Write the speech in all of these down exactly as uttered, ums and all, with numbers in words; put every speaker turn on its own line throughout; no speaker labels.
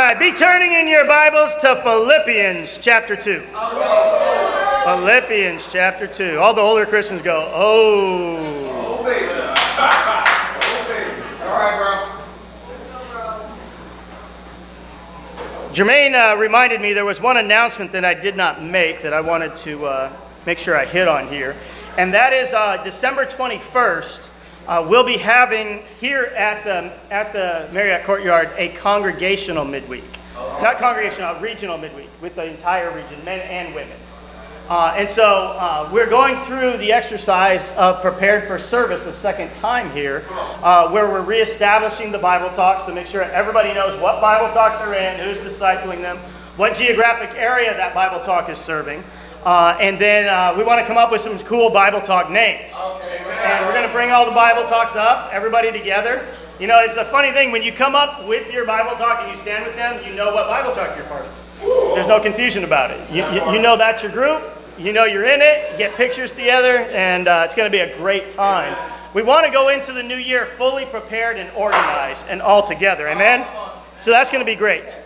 right, be turning in your Bibles to Philippians chapter two. Philippians chapter two. All the older Christians go, oh.
Oh, baby. Oh, baby. All right, bro.
Jermaine uh, reminded me there was one announcement that I did not make that I wanted to uh, make sure I hit on here. And that is uh, December twenty-first. Uh, we'll be having here at the at the Marriott Courtyard a congregational midweek. Oh. Not congregational, a regional midweek with the entire region, men and women. Uh, and so uh, we're going through the exercise of prepared for service the second time here, uh, where we're reestablishing the Bible talks to make sure everybody knows what Bible talk they're in, who's discipling them, what geographic area that Bible talk is serving. Uh, and then uh, we want to come up with some cool Bible talk names. Okay, and we're going to bring all the Bible talks up, everybody together. You know, it's a funny thing. When you come up with your Bible talk and you stand with them, you know what Bible talk you're part of. There's no confusion about it. You, you, you know that's your group. You know you're in it. You get pictures together, and uh, it's going to be a great time. We want to go into the new year fully prepared and organized and all together. Amen? So that's going to be great.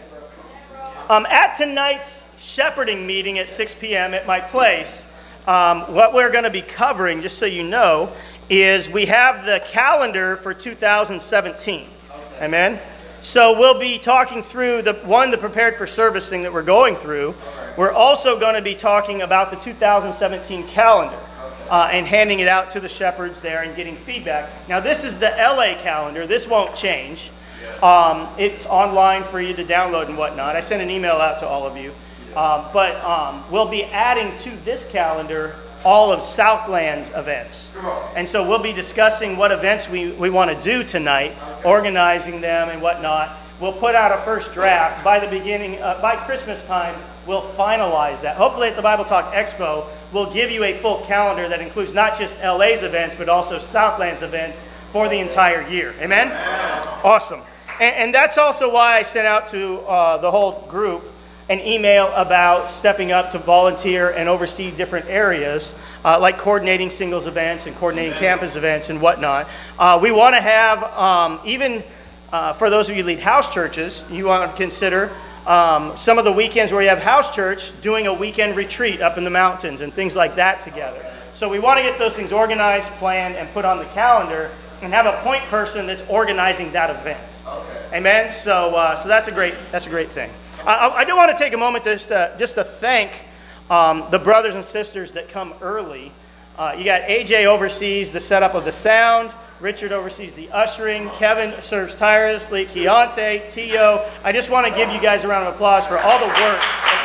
Um, at tonight's shepherding meeting at six p m at my place, um, what we're going to be covering, just so you know, is we have the calendar for two thousand seventeen. Okay. Amen? So we'll be talking through, the one, the prepared for service thing that we're going through. Right. We're also going to be talking about the two thousand seventeen calendar. Okay. uh, and handing it out to the shepherds there and getting feedback. Now this is the L A calendar. This won't change. Um, it's online for you to download and whatnot. I sent an email out to all of you. Um, but um, we'll be adding to this calendar all of Southland's events. And so we'll be discussing what events we, we want to do tonight, organizing them and whatnot. We'll put out a first draft. By the beginning, uh, by Christmas time, we'll finalize that. Hopefully at the Bible Talk Expo, we'll give you a full calendar that includes not just L A's events, but also Southland's events for the entire year. Amen? Amen. Awesome. And, and that's also why I sent out to uh, the whole group an email about stepping up to volunteer and oversee different areas, uh, like coordinating singles events and coordinating campus events and whatnot. Uh, we want to have, um, even uh, for those of you who lead house churches, you want to consider um, some of the weekends where you have house church doing a weekend retreat up in the mountains and things like that together. So we want to get those things organized, planned, and put on the calendar and have a point person that's organizing that event. Okay. Amen? So, uh, so that's a great, that's a great thing. I, I do want to take a moment just to, just to thank um, the brothers and sisters that come early. Uh, you got A J oversees the setup of the sound. Richard oversees the ushering. Kevin serves tirelessly. Keontae, Tio. I just want to give you guys a round of applause for all the work that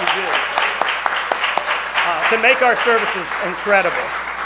you do uh, to make our services incredible.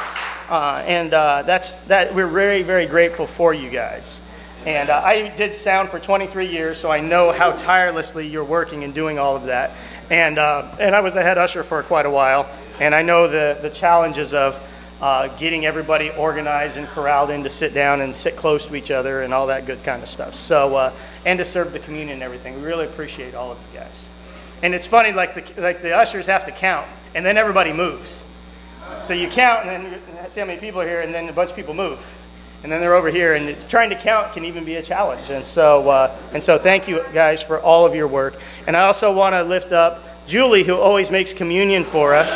Uh, and uh, that's that. We're very, very grateful for you guys. And uh, I did sound for twenty-three years, so I know how tirelessly you're working and doing all of that. And uh, and I was a head usher for quite a while, and I know the, the challenges of uh, getting everybody organized and corralled in to sit down and sit close to each other and all that good kind of stuff. So, uh, and to serve the communion and everything. We really appreciate all of you guys. And it's funny, like the, like the ushers have to count, and then everybody moves. So you count, and then see how many people are here, and then a bunch of people move. And then they're over here, and it's, trying to count can even be a challenge. And so, uh, and so thank you guys for all of your work. And I also want to lift up Julie, who always makes communion for us.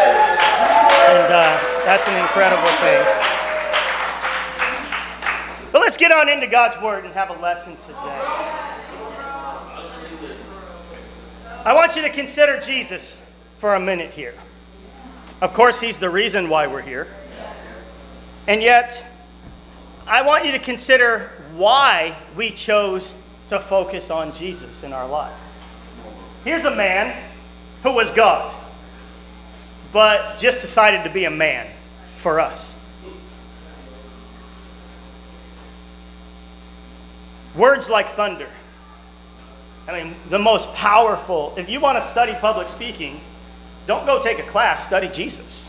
And uh, that's an incredible thing. But let's get on into God's Word and have a lesson today. I want you to consider Jesus for a minute here. Of course, He's the reason why we're here. And yet, I want you to consider why we chose to focus on Jesus in our life. Here's a man who was God, but just decided to be a man for us. Words like thunder. I mean, the most powerful. If you want to study public speaking, don't go take a class, study Jesus.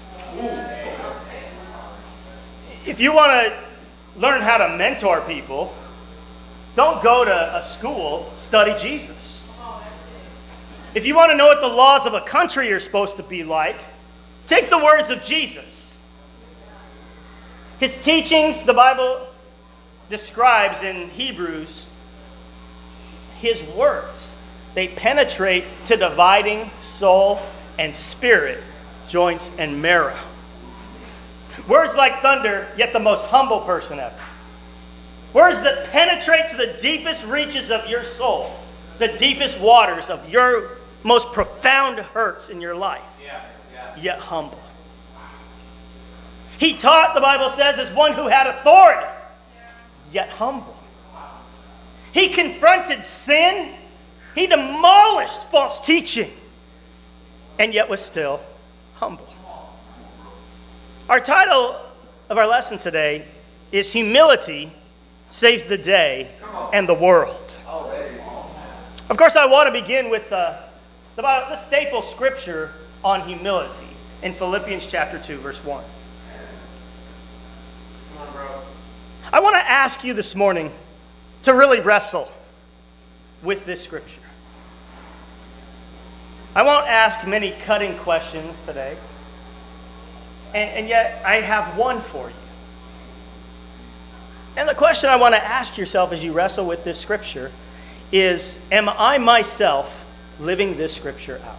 If you want to learn how to mentor people, don't go to a school, study Jesus. If you want to know what the laws of a country are supposed to be like, take the words of Jesus. His teachings, the Bible describes in Hebrews, his words. they penetrate to dividing soul and spirit, joints and marrow. Words like thunder, yet the most humble person ever. Words that penetrate to the deepest reaches of your soul, the deepest waters of your most profound hurts in your life, yeah, yeah. Yet humble. He taught, the Bible says, as one who had authority, yet humble. He confronted sin. He demolished false teaching, and yet was still humble. Our title of our lesson today is Humility Saves the Day and the World. Of course, I want to begin with uh, the, the staple scripture on humility in Philippians chapter two, verse one. I want to ask you this morning to really wrestle with this scripture. I won't ask many cutting questions today, and, and yet I have one for you. And the question I want to ask yourself as you wrestle with this scripture is, am I myself living this scripture out?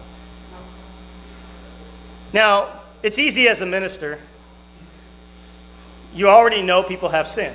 Now, it's easy as a minister. You already know people have sin.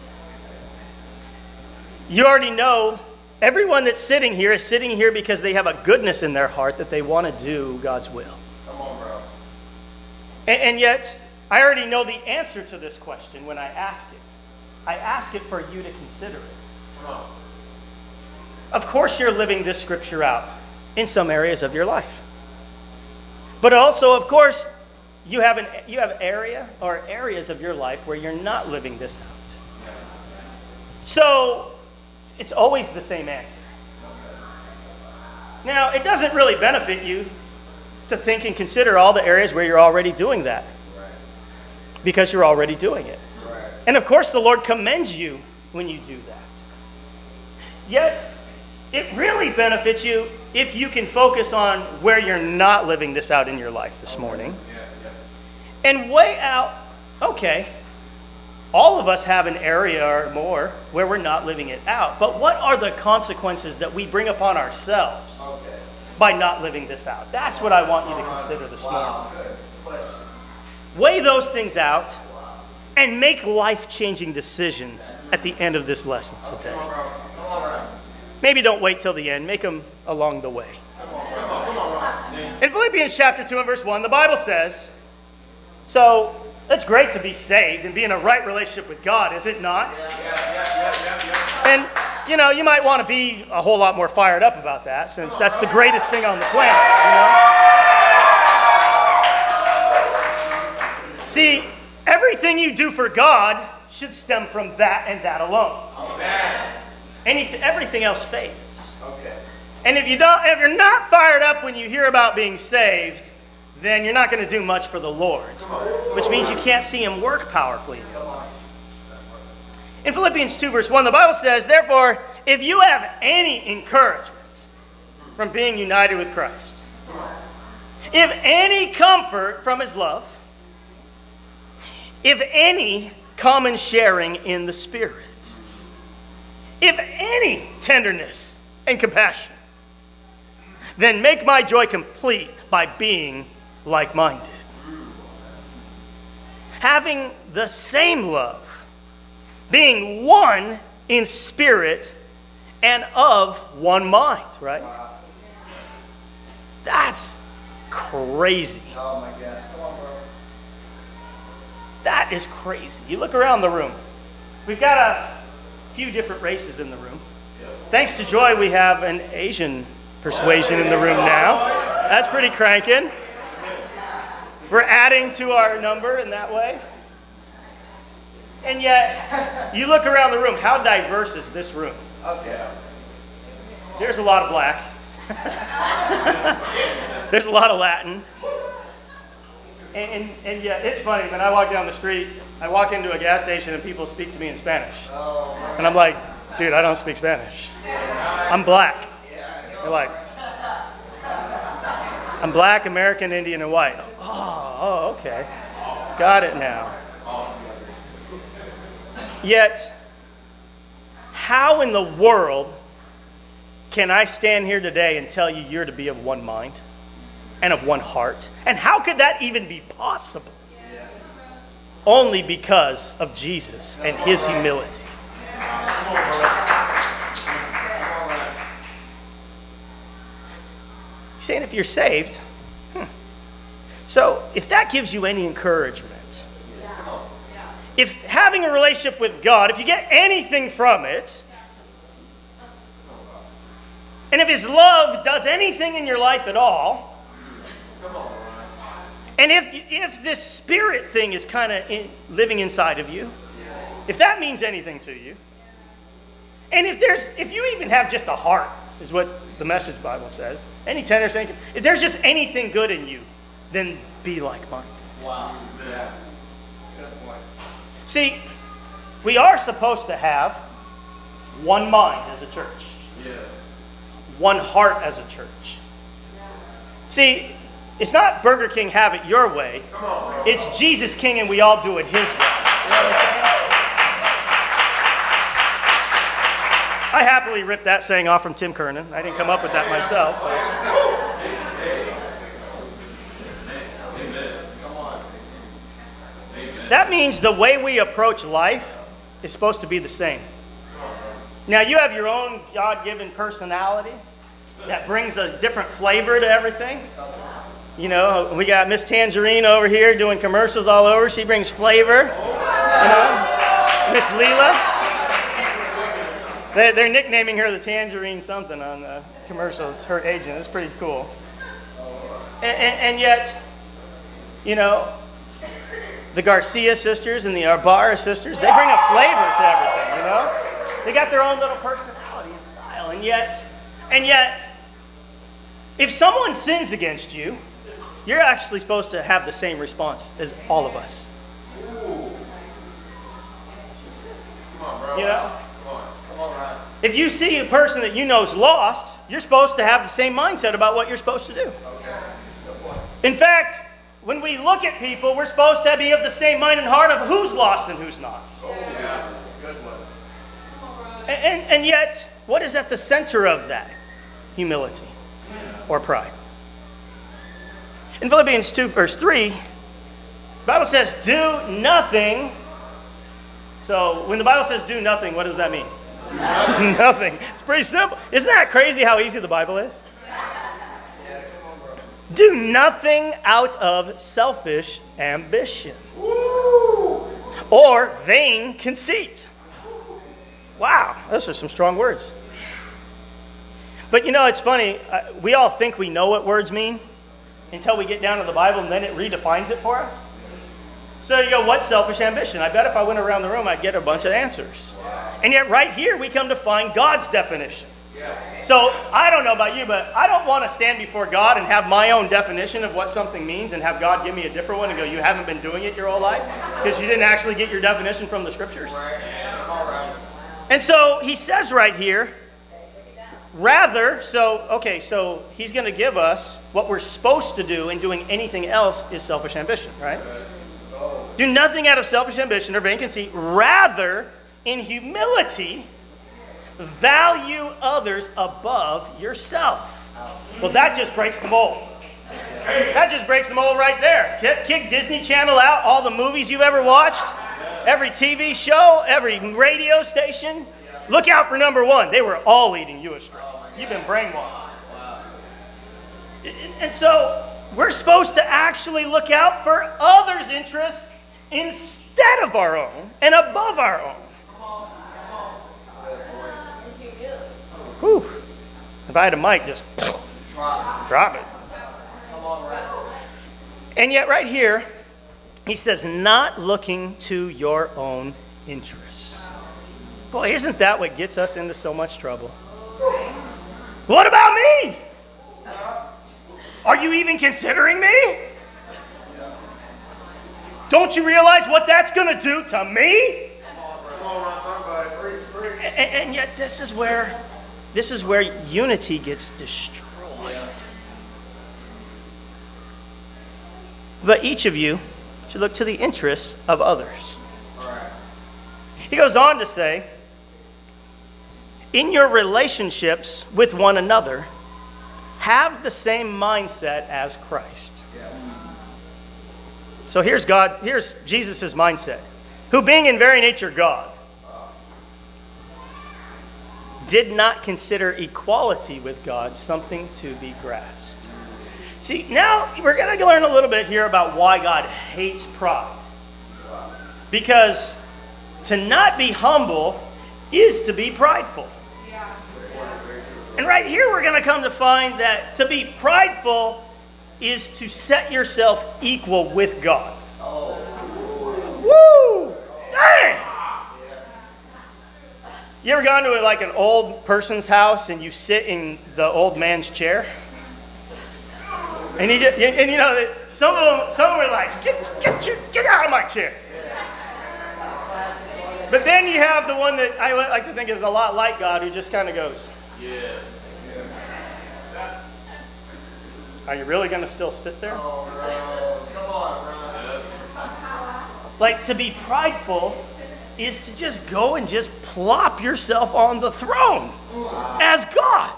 You already know everyone that's sitting here is sitting here because they have a goodness in their heart that they want to do God's will.
Come on, bro.
And, and yet, I already know the answer to this question when I ask it. I ask it for you to consider it.
Come on.
Of course you're living this scripture out in some areas of your life. But also, of course, you have an you have area or areas of your life where you're not living this out. So, it's always the same answer. Now, it doesn't really benefit you to think and consider all the areas where you're already doing that, because you're already doing it. And of course, the Lord commends you when you do that. Yet, it really benefits you if you can focus on where you're not living this out in your life this morning. And weigh out, okay, all of us have an area or more where we're not living it out. But what are the consequences that we bring upon ourselves by not living this out? That's what I want you to consider this morning. Weigh those things out and make life-changing decisions at the end of this lesson today. Maybe don't wait till the end. Make them along the way. In Philippians chapter two and verse one, the Bible says, so it's great to be saved and be in a right relationship with God, is it not? And, you know, you might want to be a whole lot more fired up about that, since that's the greatest thing on the planet, you know? See, everything you do for God should stem from that and that alone. Anything, everything else fades. Okay. And if you don't, if you're not fired up when you hear about being saved, then you're not going to do much for the Lord, which means you can't see Him work powerfully in your life. In Philippians two, verse one, the Bible says, therefore, if you have any encouragement from being united with Christ, if any comfort from His love, if any common sharing in the Spirit, if any tenderness and compassion, then make my joy complete by being like-minded, having the same love, being one in spirit and of one mind, right? That's crazy.
Oh my gosh. Come on, bro.
That is crazy. You look around the room. We've got a few different races in the room. Thanks to Joy, we have an Asian persuasion in the room now. That's pretty cranking. We're adding to our number in that way. And yet, you look around the room, how diverse is this room?
Okay.
There's a lot of black. There's a lot of Latin. And, and, and yet, it's funny, when I walk down the street, I walk into a gas station and people speak to me in Spanish. And I'm like, dude, I don't speak Spanish. I'm black. They're like, I'm black, American, Indian, and white. Oh, oh, okay. Got it now. Yet, how in the world can I stand here today and tell you you're to be of one mind and of one heart? And how could that even be possible? Yeah. Only because of Jesus and his humility. He's saying if you're saved, hmm. So if that gives you any encouragement, if having a relationship with God, if you get anything from it, and if his love does anything in your life at all, and if, if this spirit thing is kind of in, living inside of you, if that means anything to you, and if there's, if you even have just a heart, is what the Message Bible says, any tender saying, if there's just anything good in you, then be like mine.
Wow. Yeah.
See, we are supposed to have one mind as a church.
Yeah.
One heart as a church. See, it's not Burger King have it your way.
Come on, bro.
It's Jesus King and we all do it his way. You know what I'm saying? I happily ripped that saying off from Tim Kernan. I didn't come up with that myself. But. That means the way we approach life is supposed to be the same. Now, you have your own God-given personality that brings a different flavor to everything. You know, we got Miss Tangerine over here doing commercials all over. She brings flavor. You know, Miss Leela. They, they're nicknaming her the Tangerine something on the commercials, her agent. It's pretty cool. And, and, and yet, you know, the Garcia sisters and the Arbara sisters, they bring a flavor to everything, you know? They got their own little personality and style. And yet, and yet, if someone sins against you, you're actually supposed to have the same response as all of us. You know? If you see a person that you know is lost, you're supposed to have the same mindset about what you're supposed to do. In fact, when we look at people, we're supposed to be of the same mind and heart of who's lost and who's not.
Yeah. Good one.
And, and, and yet, what is at the center of that? Humility or pride. In Philippians two, verse three, the Bible says, do nothing. So when the Bible says do nothing, what does that mean? Nothing. Nothing. It's pretty simple. Isn't that crazy how easy the Bible is? Do nothing out of selfish ambition. Woo! Or vain conceit. Wow, those are some strong words. But you know, it's funny. Uh, we all think we know what words mean until we get down to the Bible and then it redefines it for us. So you go, what's selfish ambition? I bet if I went around the room, I'd get a bunch of answers. And yet right here, we come to find God's definition. So, I don't know about you, but I don't want to stand before God and have my own definition of what something means and have God give me a different one and go, you haven't been doing it your whole life because you didn't actually get your definition from the scriptures. And so, he says right here, rather, so, okay, so he's going to give us what we're supposed to do, and doing anything else is selfish ambition, right? Do nothing out of selfish ambition or vain conceit, rather, in humility, value others above yourself. Well, that just breaks the mold. That just breaks the mold right there. Kick Disney Channel out, all the movies you've ever watched, every T V show, every radio station. Look out for number one. They were all leading you astray. You've been brainwashed. And so we're supposed to actually look out for others' interests instead of our own and above our own. Whew. If I had a mic, just drop it. And yet right here, he says, not looking to your own interests. Boy, isn't that what gets us into so much trouble? What about me? Are you even considering me? Don't you realize what that's going to do to me? And, and yet this is where... This is where unity gets destroyed. But each of you should look to the interests of others. He goes on to say, in your relationships with one another, have the same mindset as Christ. So here's God, here's Jesus' mindset, who being in very nature God, did not consider equality with God something to be grasped. See, now we're going to learn a little bit here about why God hates pride. Because to not be humble is to be prideful. And right here we're going to come to find that to be prideful is to set yourself equal with God. Woo! Dang! You ever gone to like an old person's house and you sit in the old man's chair? And, he just, and you know, some of them, some of them are like, get, get, your, get out of my chair. But then you have the one that I like to think is a lot like God, who just kind of goes, yeah. Are you really going to still sit there?
Oh, bro. Come on, bro.
Like, to be prideful is to just go and just plop yourself on the throne as God.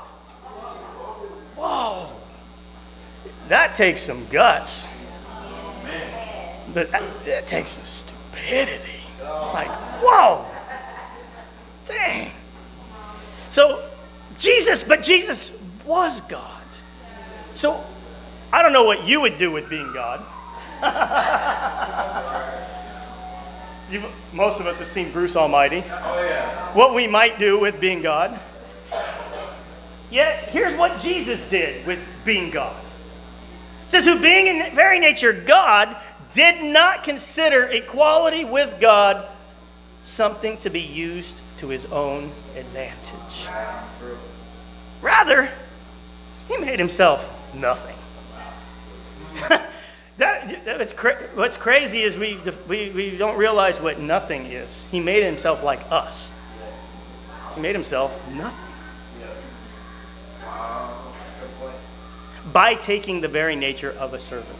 Whoa. That takes some guts. But that, that takes some stupidity. Like, whoa. Dang. So, Jesus, but Jesus was God. So, I don't know what you would do with being God. You, most of us have seen Bruce Almighty.
Oh, yeah.
What we might do with being God. Yet, here's what Jesus did with being God. It says, who being in very nature God, did not consider equality with God something to be used to his own advantage. Rather, he made himself nothing. that, that's cra- what's crazy is we, we, we don't realize what nothing is. He made himself like us. He made himself nothing. By taking the very nature of a servant.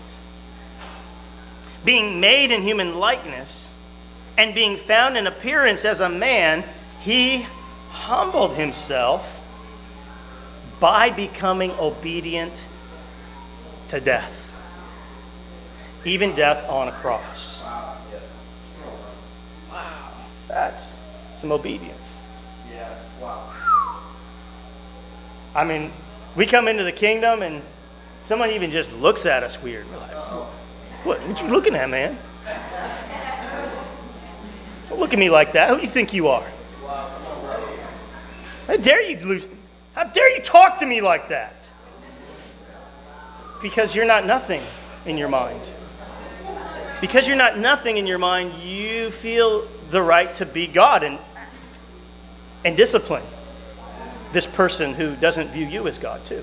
Being made in human likeness and being found in appearance as a man, he humbled himself by becoming obedient to death. Even death on a cross. Wow, that's some obedience.
Yeah, wow.
I mean, we come into the kingdom and someone even just looks at us weird. We're like, what, what you looking at, man? Don't look at me like that. Who do you think you are? How dare you lose? How dare you talk to me like that? Because you're not nothing in your mind. Because you're not nothing in your mind, you feel the right to be God and, and discipline this person who doesn't view you as God too.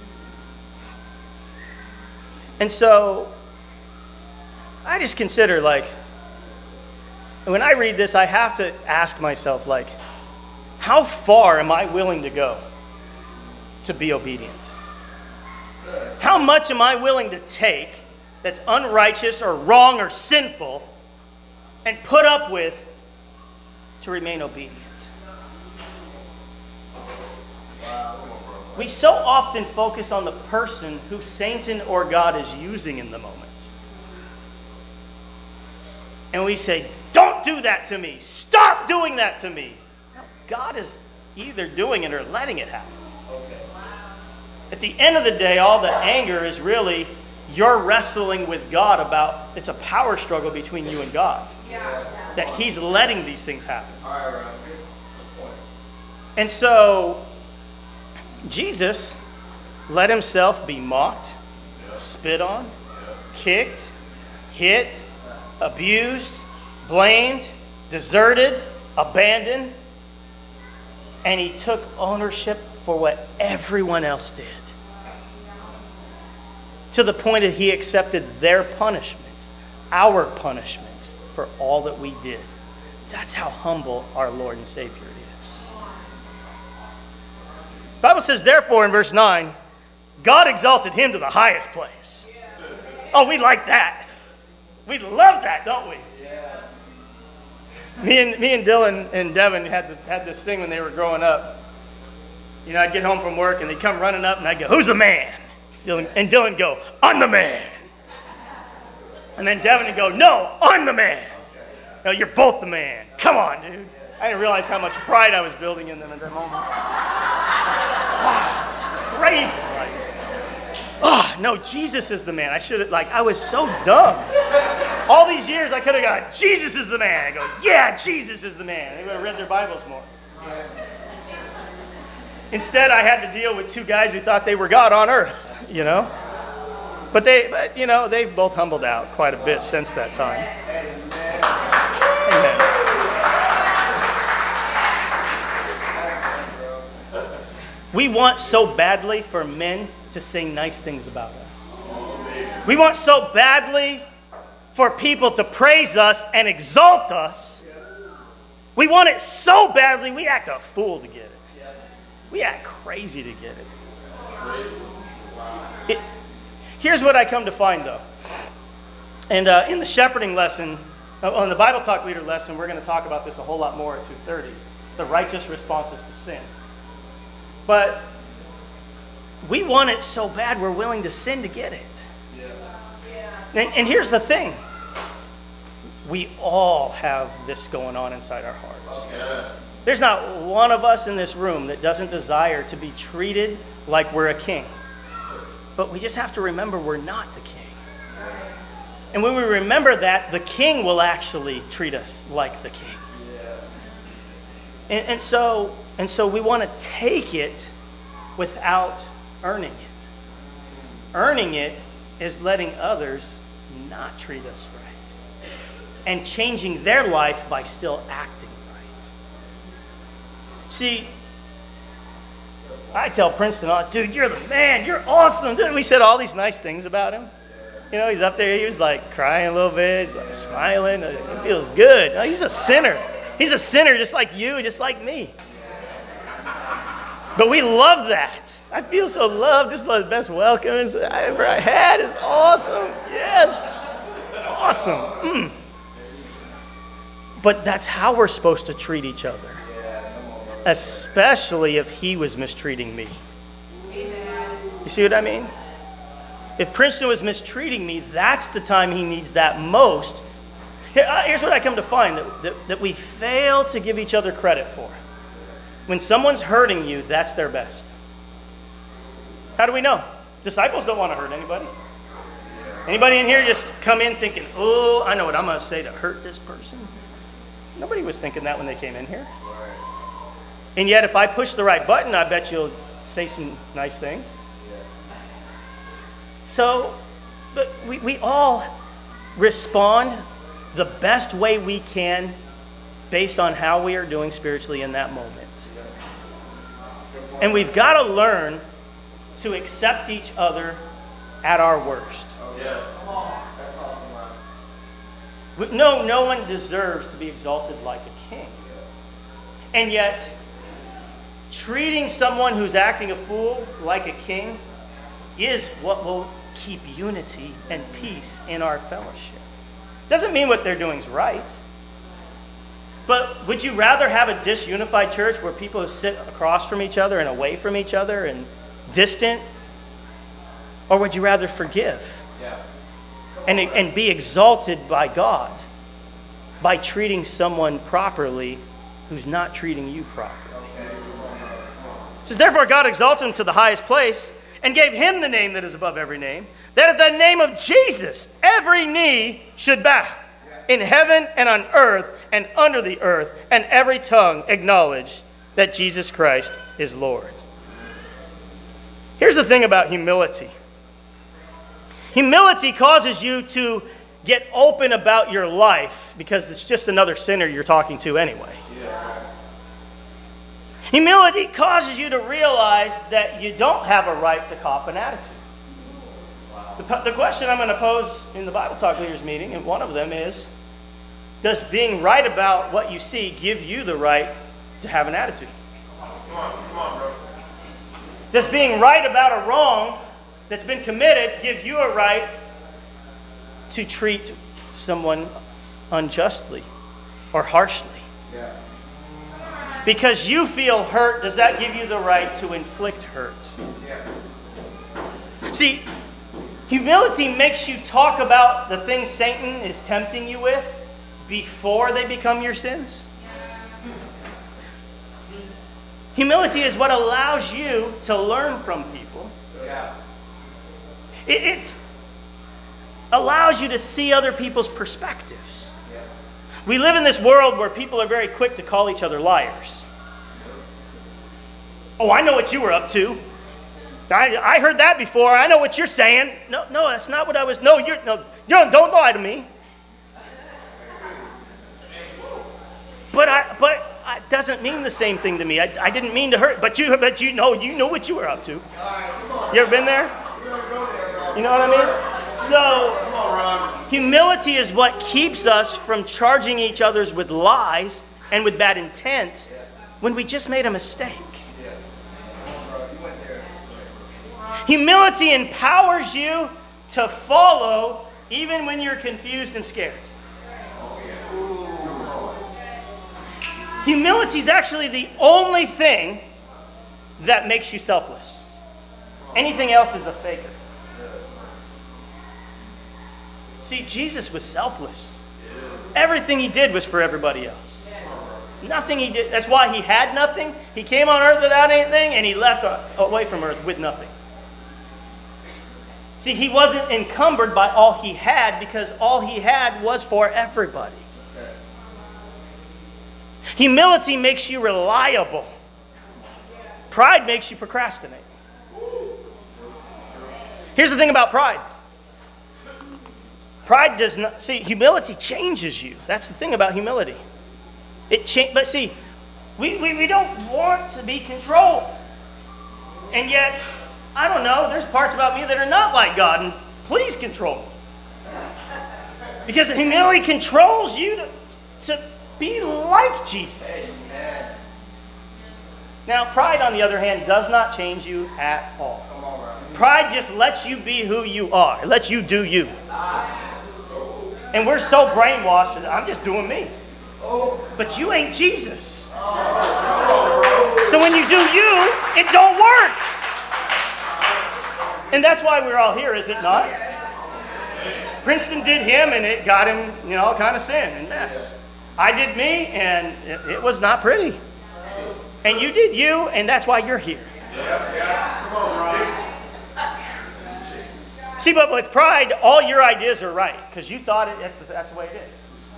And so, I just consider, like, when I read this, I have to ask myself, like, how far am I willing to go to be obedient? How much am I willing to take that's unrighteous or wrong or sinful and put up with to remain obedient? We so often focus on the person who Satan or God is using in the moment. And we say, don't do that to me. Stop doing that to me. No, God is either doing it or letting it happen. Okay. At the end of the day, all the anger is really you're wrestling with God about, it's a power struggle between you and God. Yeah. That he's letting these things happen. All right, right. Good point. And so, Jesus let himself be mocked, yeah. spit on, yeah. kicked, hit, abused, blamed, deserted, abandoned, and he took ownership for what everyone else did. To the point that he accepted their punishment, our punishment, for all that we did. That's how humble our Lord and Savior is. The Bible says, therefore, in verse nine, God exalted him to the highest place. Oh, we like that. We love that, don't we? Me and me and Dylan and Devin had the, had this thing when they were growing up. You know, I'd get home from work and they'd come running up and I'd go, "Who's the man?" Dylan, and Dylan would go, "I'm the man." And then Devin would go, "No, I'm the man." No, you're both the man. Come on, dude. I didn't realize how much pride I was building in them at that moment. Wow, it's crazy. Like, oh, no, Jesus is the man. I should have, like, I was so dumb. All these years I could have gone, "Jesus is the man." I go, "Yeah, Jesus is the man." They would have read their Bibles more. Instead, I had to deal with two guys who thought they were God on earth, you know. But they, but, you know, they've both humbled out quite a bit since that time. Amen. We want so badly for men to say nice things about us. We want so badly for people to praise us and exalt us. We want it so badly, we act a fool to get it. We act crazy to get it. it here's what I come to find, though. And uh, in the shepherding lesson, uh, on the Bible Talk Leader lesson, we're going to talk about this a whole lot more at two thirty. The righteous responses to sin. But we want it so bad we're willing to sin to get it. Yeah. And, and here's the thing. We all have this going on inside our hearts. Yeah. There's not one of us in this room that doesn't desire to be treated like we're a king. But we just have to remember we're not the king. And when we remember that, the king will actually treat us like the king. And, and so, and so we want to take it without earning it. Earning it is letting others not treat us right. And changing their life by still acting right. See, I tell Princeton, "Oh, dude, you're the man. You're awesome." We said all these nice things about him. You know, he's up there. He was like crying a little bit. He's like smiling. It feels good. No, he's a sinner. He's a sinner just like you, just like me. But we love that. I feel so loved. This is the best welcome I ever had. It's awesome. Yes. It's awesome. Mm. But that's how we're supposed to treat each other. Especially if he was mistreating me. You see what I mean? If Princeton was mistreating me, that's the time he needs that most. Here's what I come to find that, that, that we fail to give each other credit for. When someone's hurting you, that's their best. How do we know? Disciples don't want to hurt anybody. Anybody in here just come in thinking, "Oh, I know what I'm going to say to hurt this person"? Nobody was thinking that when they came in here. And yet, if I push the right button, I bet you'll say some nice things. So, but we, we all respond the best way we can based on how we are doing spiritually in that moment. And we've got to learn to accept each other at our worst. No, no one deserves to be exalted like a king. And yet, treating someone who's acting a fool like a king is what will keep unity and peace in our fellowship. Doesn't mean what they're doing is right. But would you rather have a disunified church where people sit across from each other and away from each other and distant? Or would you rather forgive? Yeah. And, and be exalted by God by treating someone properly who's not treating you properly? It says, "Therefore God exalted him to the highest place and gave him the name that is above every name, that at the name of Jesus every knee should bow, in heaven and on earth and under the earth, and every tongue acknowledge that Jesus Christ is Lord." Here's the thing about humility. Humility causes you to get open about your life because it's just another sinner you're talking to anyway. Yeah. Humility causes you to realize that you don't have a right to cop an attitude. Wow. The, the question I'm going to pose in the Bible Talk Leaders meeting, and one of them is, does being right about what you see give you the right to have an attitude? Come on, come on, bro. Does being right about a wrong that's been committed give you a right to treat someone unjustly or harshly? Yeah. Because you feel hurt, does that give you the right to inflict hurt? See, humility makes you talk about the things Satan is tempting you with before they become your sins. Humility is what allows you to learn from people. It, it allows you to see other people's perspectives. We live in this world where people are very quick to call each other liars. Oh, I know what you were up to. I, I heard that before. I know what you're saying. No, no, that's not what I was. No, you're no. You don't, don't lie to me. But I, but it doesn't mean the same thing to me. I, I didn't mean to hurt. But you, but you know, you know what you were up to. You ever been there? You know what I mean? So, humility is what keeps us from charging each other with lies and with bad intent when we just made a mistake. Humility empowers you to follow even when you're confused and scared. Humility is actually the only thing that makes you selfless. Anything else is a faker. See, Jesus was selfless. Everything he did was for everybody else. Nothing he did. That's why he had nothing. He came on earth without anything, and he left away from earth with nothing. See, he wasn't encumbered by all he had because all he had was for everybody. Humility makes you reliable. Pride makes you procrastinate. Here's the thing about pride. Pride does not, see, humility changes you. That's the thing about humility. It cha- but see, we, we, we don't want to be controlled. And yet, I don't know, there's parts about me that are not like God, and please control me. Because humility controls you to, to be like Jesus. Amen. Now, pride, on the other hand, does not change you at all. Pride just lets you be who you are. It lets you do you. And we're so brainwashed that I'm just doing me. But you ain't Jesus. So when you do you, it don't work. And that's why we're all here, is it not? Princeton did him, and it got him, you know, all kind of sin and mess. I did me, and it, it was not pretty. And you did you, and that's why you're here. See, but with pride, all your ideas are right, because you thought it, that's the, that's the way it is.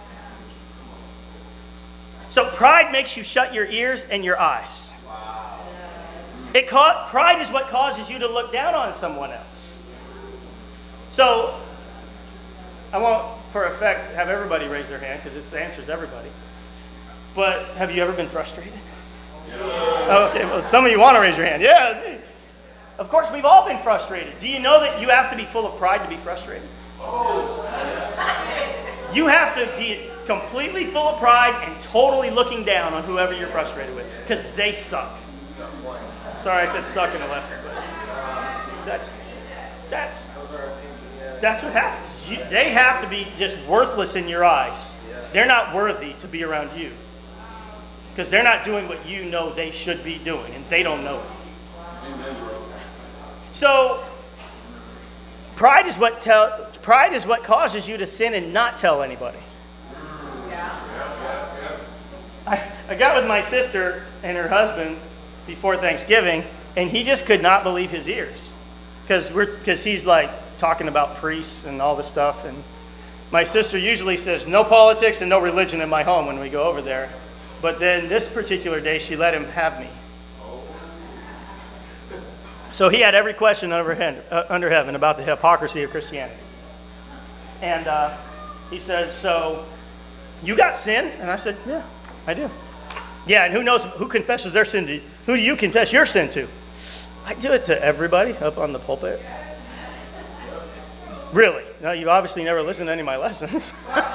So pride makes you shut your ears and your eyes. It ca- pride is what causes you to look down on someone else. So, I won't, for effect, have everybody raise their hand, because it answers everybody. But have you ever been frustrated? Yeah. Okay, well, some of you want to raise your hand. Yeah. Of course, we've all been frustrated. Do you know that you have to be full of pride to be frustrated? You have to be completely full of pride and totally looking down on whoever you're frustrated with, because they suck. Sorry, I said suck in a lesson, but that's that's that's what happens. You, they have to be just worthless in your eyes. They're not worthy to be around you, because they're not doing what you know they should be doing, and they don't know it. So, pride is what tell, pride is what causes you to sin and not tell anybody. I, I got with my sister and her husband before Thanksgiving, and he just could not believe his ears, because we're because he's like talking about priests and all this stuff. And my sister usually says no politics and no religion in my home when we go over there, but then this particular day she let him have me. So he had every question under heaven, uh, under heaven about the hypocrisy of Christianity. And uh, he said, so you got sin? And I said, yeah, I do. Yeah, and who knows who confesses their sin to you? Who do you confess your sin to? I do it to everybody up on the pulpit. Really? Now, you obviously never listened to any of my lessons.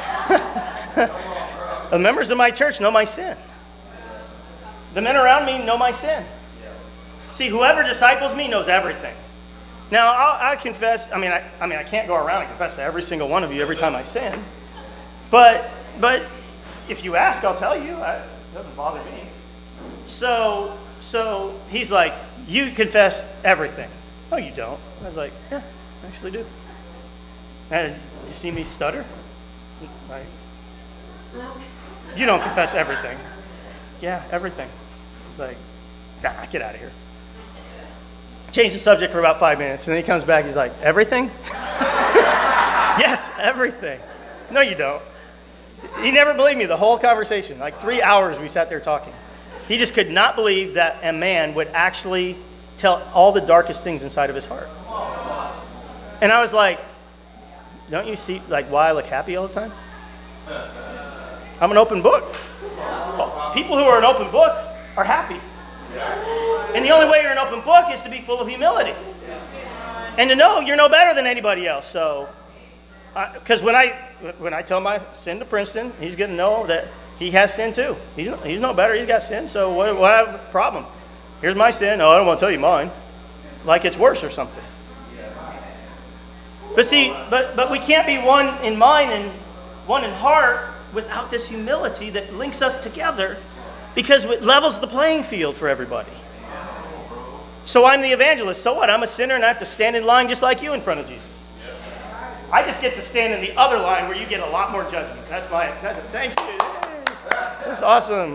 The members of my church know my sin. The men around me know my sin. See, whoever disciples me knows everything. Now, I'll, I confess, I mean I, I mean, I can't go around and confess to every single one of you every time I sin. But, but if you ask, I'll tell you. I, it doesn't bother me. so, so he's like, you confess everything. No, you don't. I was like, yeah, I actually do. And you see me stutter? Like, you don't confess everything. Yeah, everything. He's like, nah, get out of here. Change the subject for about five minutes, and then he comes back, he's like, everything? Yes, everything. No, you don't. He never believed me the whole conversation. Like three hours we sat there talking. He just could not believe that a man would actually tell all the darkest things inside of his heart. And I was like, don't you see like why I look happy all the time? I'm an open book. People who are an open book are happy. And the only way you're an open book is to be full of humility. And to know you're no better than anybody else. So, because when I when I tell my sin to Princeton, he's going to know that he has sin too. He's, he's no better. He's got sin. So what, what I have a problem? Here's my sin. Oh, I don't want to tell you mine. Like it's worse or something. But see, but but we can't be one in mind and one in heart without this humility that links us together, because it levels the playing field for everybody. So I'm the evangelist. So what? I'm a sinner and I have to stand in line just like you in front of Jesus. I just get to stand in the other line where you get a lot more judgment. That's my, that's a, thank you. That's awesome.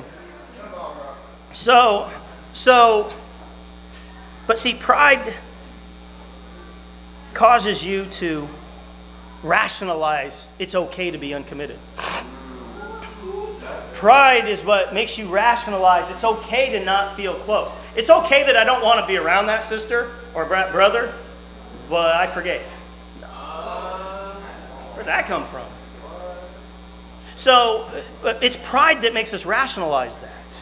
So, so, but see, pride causes you to rationalize it's okay to be uncommitted. Pride is what makes you rationalize it's okay to not feel close. It's okay that I don't want to be around that sister or brother, but I forgave. Where'd that come from? So it's pride that makes us rationalize that.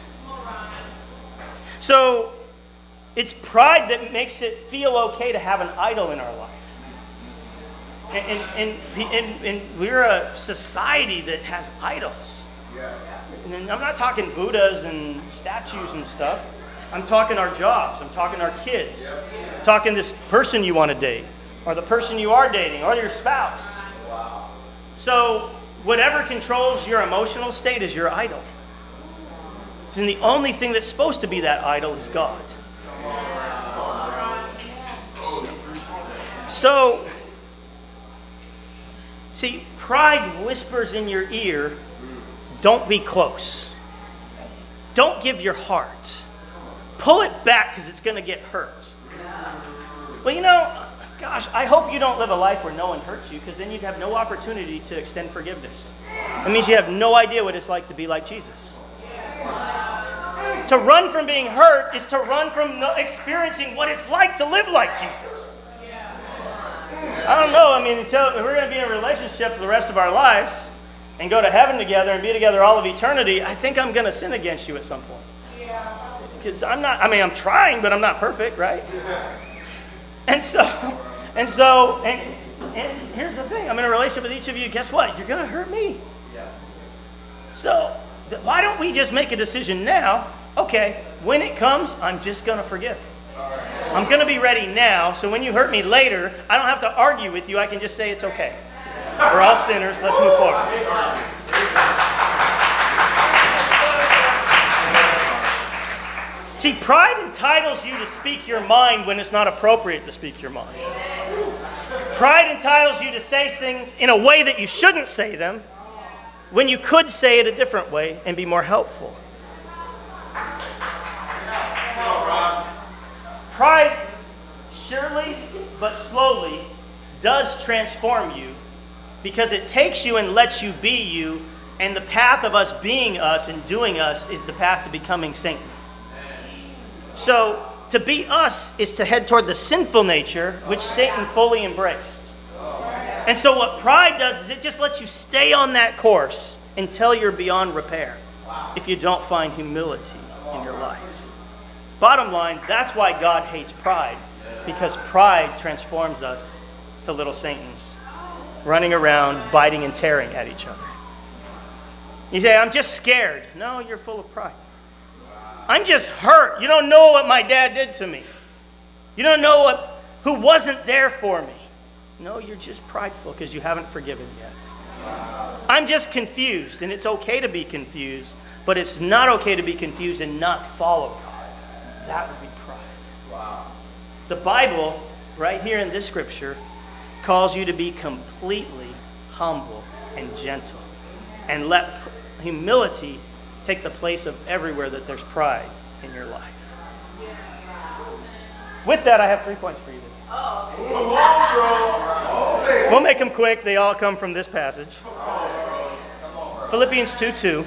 So it's pride that makes it feel okay to have an idol in our life. And, and, and, and we're a society that has idols. And I'm not talking Buddhas and statues and stuff. I'm talking our jobs. I'm talking our kids. I'm talking this person you want to date, or the person you are dating, or your spouse. So whatever controls your emotional state is your idol. And the only thing that's supposed to be that idol is God. So, see, pride whispers in your ear, don't be close. Don't give your heart. Pull it back because it's going to get hurt. Well, you know, gosh, I hope you don't live a life where no one hurts you, because then you'd have no opportunity to extend forgiveness. It means you have no idea what it's like to be like Jesus. To run from being hurt is to run from experiencing what it's like to live like Jesus. I don't know. I mean, until we're going to be in a relationship for the rest of our lives and go to heaven together and be together all of eternity, I think I'm going to sin against you at some point. Because I'm not, I mean, I'm trying, but I'm not perfect, right? And so, and so, and, and here's the thing. I'm in a relationship with each of you. Guess what? You're going to hurt me. So th- why don't we just make a decision now? Okay, when it comes, I'm just going to forgive. I'm going to be ready now, so when you hurt me later, I don't have to argue with you. I can just say it's okay. We're all sinners. Let's move forward. See, pride entitles you to speak your mind when it's not appropriate to speak your mind. Pride entitles you to say things in a way that you shouldn't say them, when you could say it a different way and be more helpful. Pride, surely but slowly, does transform you, because it takes you and lets you be you, and the path of us being us and doing us is the path to becoming saintly. So, to be us is to head toward the sinful nature, which Satan fully embraced. And so what pride does is it just lets you stay on that course until you're beyond repair, if you don't find humility in your life. Bottom line, that's why God hates pride, because pride transforms us to little Satans, running around, biting and tearing at each other. You say, I'm just scared. No, you're full of pride. I'm just hurt. You don't know what my dad did to me. You don't know what who wasn't there for me. No, you're just prideful because you haven't forgiven yet. I'm just confused, and it's okay to be confused, But it's not okay to be confused and not follow God. That would be pride.
Wow.
The Bible, right here in this scripture, calls you to be completely humble and gentle. And let humility take the place of everywhere that there's pride in your life. With that, I have three points for you today.
Oh.
We'll make them quick. They all come from this passage. Philippians two two.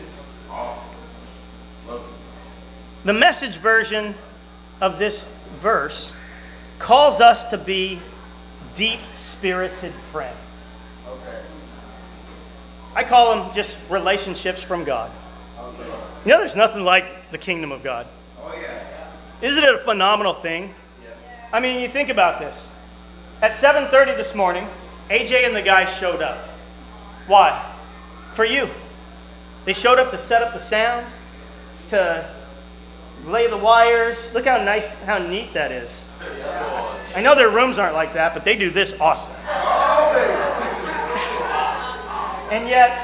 The Message version of this verse calls us to be deep-spirited friends.
Okay.
I call them just relationships from God.
Okay.
You know, there's nothing like the kingdom of God.
Oh, yeah.
Isn't it a phenomenal thing?
Yeah.
I mean, you think about this. At seven thirty this morning, A J and the guys showed up. Why? For you. They showed up to set up the sound, to lay the wires. Look how nice, how neat that is. I know their rooms aren't like that, but they do this awesome. And yet,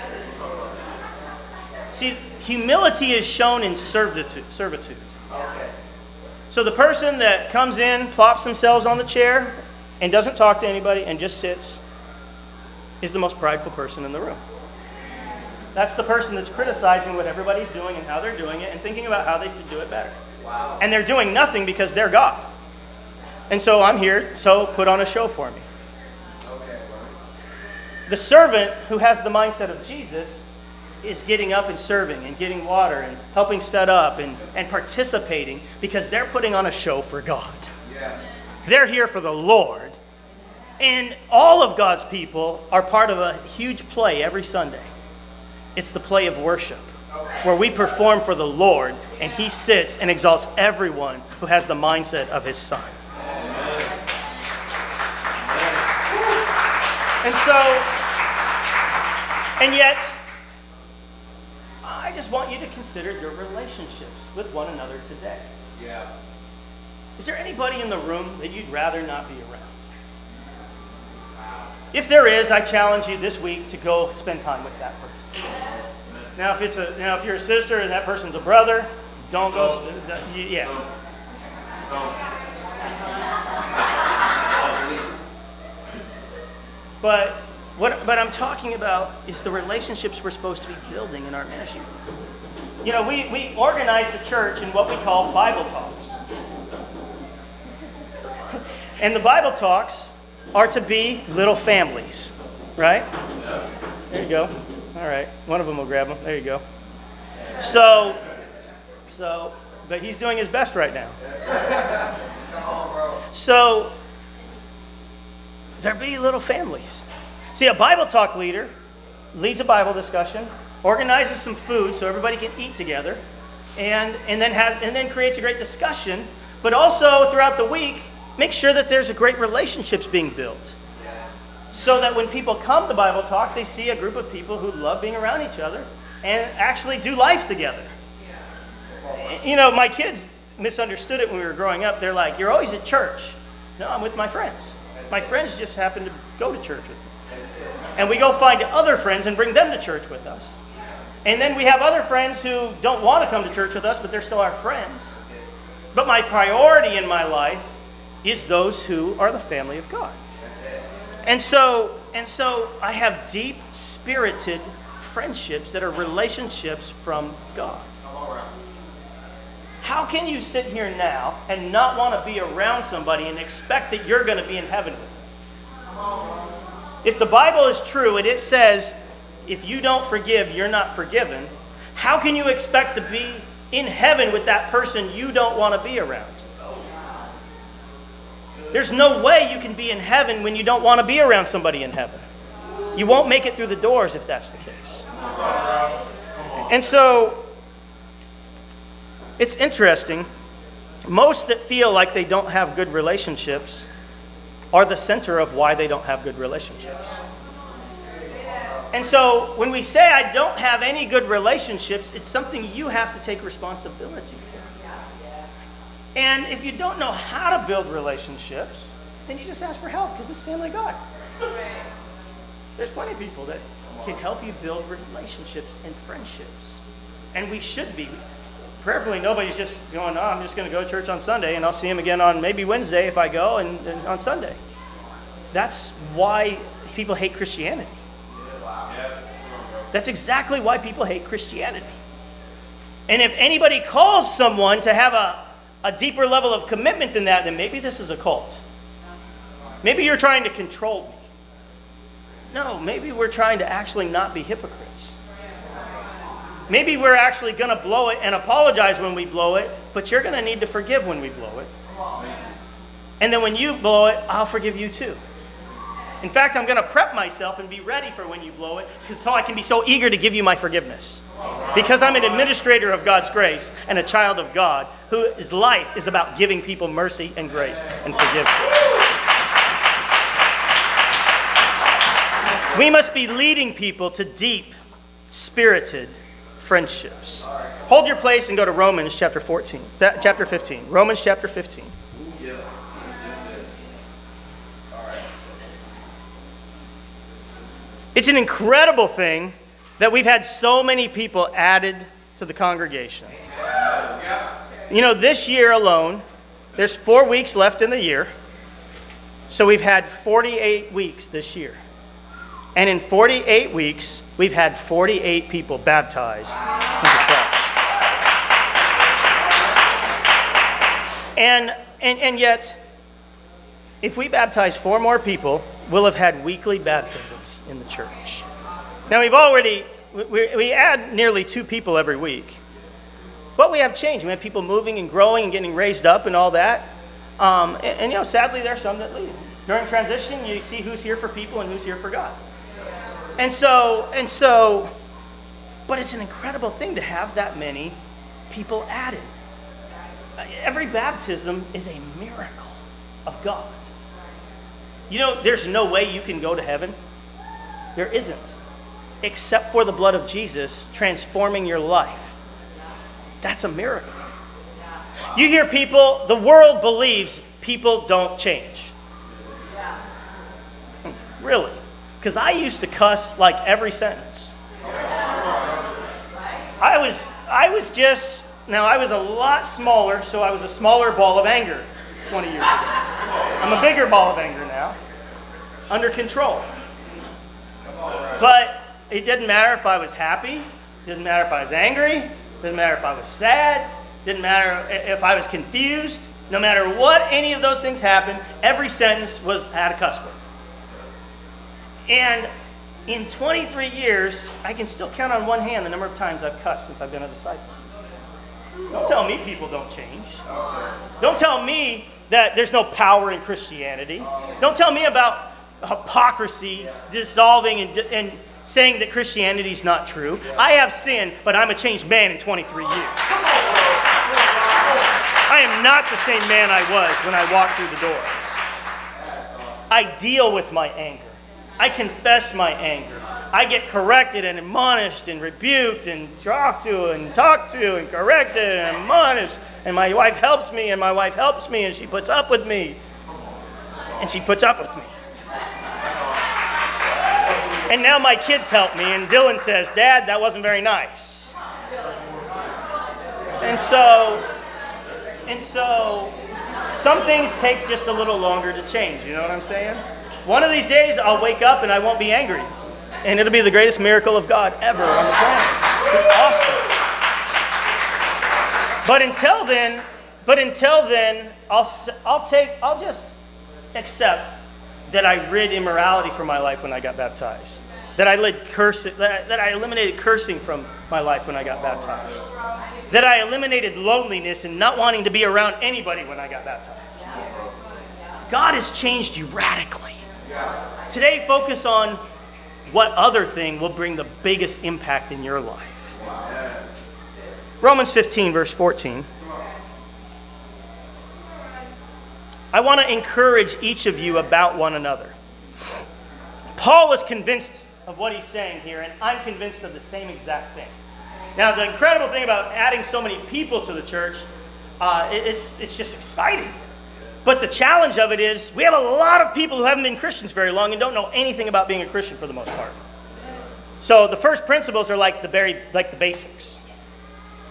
see, humility is shown in servitude. servitude. So the person that comes in, plops themselves on the chair, and doesn't talk to anybody, and just sits, is the most prideful person in the room. That's the person that's criticizing what everybody's doing and how they're doing it and thinking about how they could do it better.
Wow.
And they're doing nothing because they're God. And so I'm here, so put on a show for me.
Okay.
The servant who has the mindset of Jesus is getting up and serving and getting water and helping set up and, and participating because they're putting on a show for God.
Yeah.
They're here for the Lord. And all of God's people are part of a huge play every Sunday. It's the play of worship, where we perform for the Lord, and He sits and exalts everyone who has the mindset of His Son. And so, and yet, I just want you to consider your relationships with one another today.
Yeah.
Is there anybody in the room that you'd rather not be around? If there is, I challenge you this week to go spend time with that person. Now, if it's a now if you're a sister and that person's a brother, don't go. No. Yeah.
No.
But what but I'm talking about is the relationships we're supposed to be building in our ministry. You know, we we organize the church in what we call Bible talks, and the Bible talks are to be little families, right?
Yeah.
There you go. All right, one of them will grab them. There you go. So, so, but he's doing his best right now. So, there be little families. See, a Bible talk leader leads a Bible discussion, organizes some food so everybody can eat together, and and then has and then creates a great discussion. But also throughout the week, make sure that there's a great relationships being built. So that when people come to Bible talk, they see a group of people who love being around each other and actually do life together. You know, my kids misunderstood it when we were growing up. They're like, you're always at church. No, I'm with my friends. My friends just happen to go to church with me. And we go find other friends and bring them to church with us. And then we have other friends who don't want to come to church with us, but they're still our friends. But my priority in my life is those who are the family of God. And so, and so I have deep-spirited friendships that are relationships from God. How can you sit here now and not want to be around somebody and expect that you're going to be in heaven with them? If the Bible is true and it says, if you don't forgive, you're not forgiven, how can you expect to be in heaven with that person you don't want to be around? There's no way you can be in heaven when you don't want to be around somebody in heaven. You won't make it through the doors if that's the case. And so, it's interesting. Most that feel like they don't have good relationships are the center of why they don't have good relationships. And so, when we say I don't have any good relationships, it's something you have to take responsibility for. And if you don't know how to build relationships, then you just ask for help because it's family God. There's plenty of people that can help you build relationships and friendships. And we should be. Prayerfully, nobody's just going, oh, I'm just going to go to church on Sunday, and I'll see him again on maybe Wednesday if I go, and, and on Sunday. That's why people hate Christianity. That's exactly why people hate Christianity. And if anybody calls someone to have a, a deeper level of commitment than that, then maybe this is a cult. Maybe you're trying to control me. No, maybe we're trying to actually not be hypocrites. Maybe we're actually going to blow it and apologize when we blow it, but you're going to need to forgive when we blow it. And then when you blow it, I'll forgive you too. In fact, I'm going to prep myself and be ready for when you blow it, because so I can be so eager to give you my forgiveness. Because I'm an administrator of God's grace and a child of God whose life is about giving people mercy and grace and forgiveness. We must be leading people to deep, spirited friendships. Hold your place and go to Romans chapter fourteen, that, chapter fifteen. Romans chapter fifteen. It's an incredible thing that we've had so many people added to the congregation. You know, this year alone, there's four weeks left in the year. So we've had forty-eight weeks this year. And in forty-eight weeks, we've had forty-eight people baptized into Christ. And, and, and yet, if we baptize four more people, we'll have had weekly baptisms in the church. Now, we've already, we, we add nearly two people every week. But we have changed. We have people moving and growing and getting raised up and all that. Um, and, and, you know, sadly, there are some that leave. During transition, you see who's here for people and who's here for God. And so, and so, but it's an incredible thing to have that many people added. Every baptism is a miracle of God. You know, there's no way you can go to heaven. There isn't. Except for the blood of Jesus transforming your life. That's a miracle. You hear people, the world believes people don't change. Really? Because I used to cuss like every sentence. I was, I was just, now I was a lot smaller, so I was a smaller ball of anger twenty years ago. I'm a bigger ball of anger now, under control. But it didn't matter if I was happy, it didn't matter if I was angry, it didn't matter if I was sad, it didn't matter if I was confused. No matter what any of those things happened, every sentence was had a cuss word. And in twenty-three years, I can still count on one hand the number of times I've cussed since I've been a disciple. Don't tell me people don't change. Don't tell me that there's no power in Christianity. Don't tell me about hypocrisy dissolving and, and saying that Christianity is not true. I have sinned, but I'm a changed man in twenty-three years. I am not the same man I was when I walked through the doors. I deal with my anger. I confess my anger. I get corrected and admonished and rebuked and talked to and talked to and corrected and admonished. And my wife helps me and my wife helps me and she puts up with me. And she puts up with me. And now my kids help me and Dylan says, Dad, that wasn't very nice. And so, and so, some things take just a little longer to change, you know what I'm saying? One of these days, I'll wake up and I won't be angry. And it'll be the greatest miracle of God ever on the planet. It's awesome. But until then, but until then, I'll, I'll take, I'll just accept that I rid immorality from my life when I got baptized. That I, led curse, that, I, that I eliminated cursing from my life when I got baptized. That I eliminated loneliness and not wanting to be around anybody when I got baptized. God has changed you radically. Today, focus on what other thing will bring the biggest impact in your life. Romans fifteen, verse fourteen. I want to encourage each of you about one another. Paul was convinced of what he's saying here, and I'm convinced of the same exact thing. Now, the incredible thing about adding so many people to the church, uh, it, it's, it's just exciting. But the challenge of it is we have a lot of people who haven't been Christians very long and don't know anything about being a Christian for the most part. So the first principles are like the very like the basics.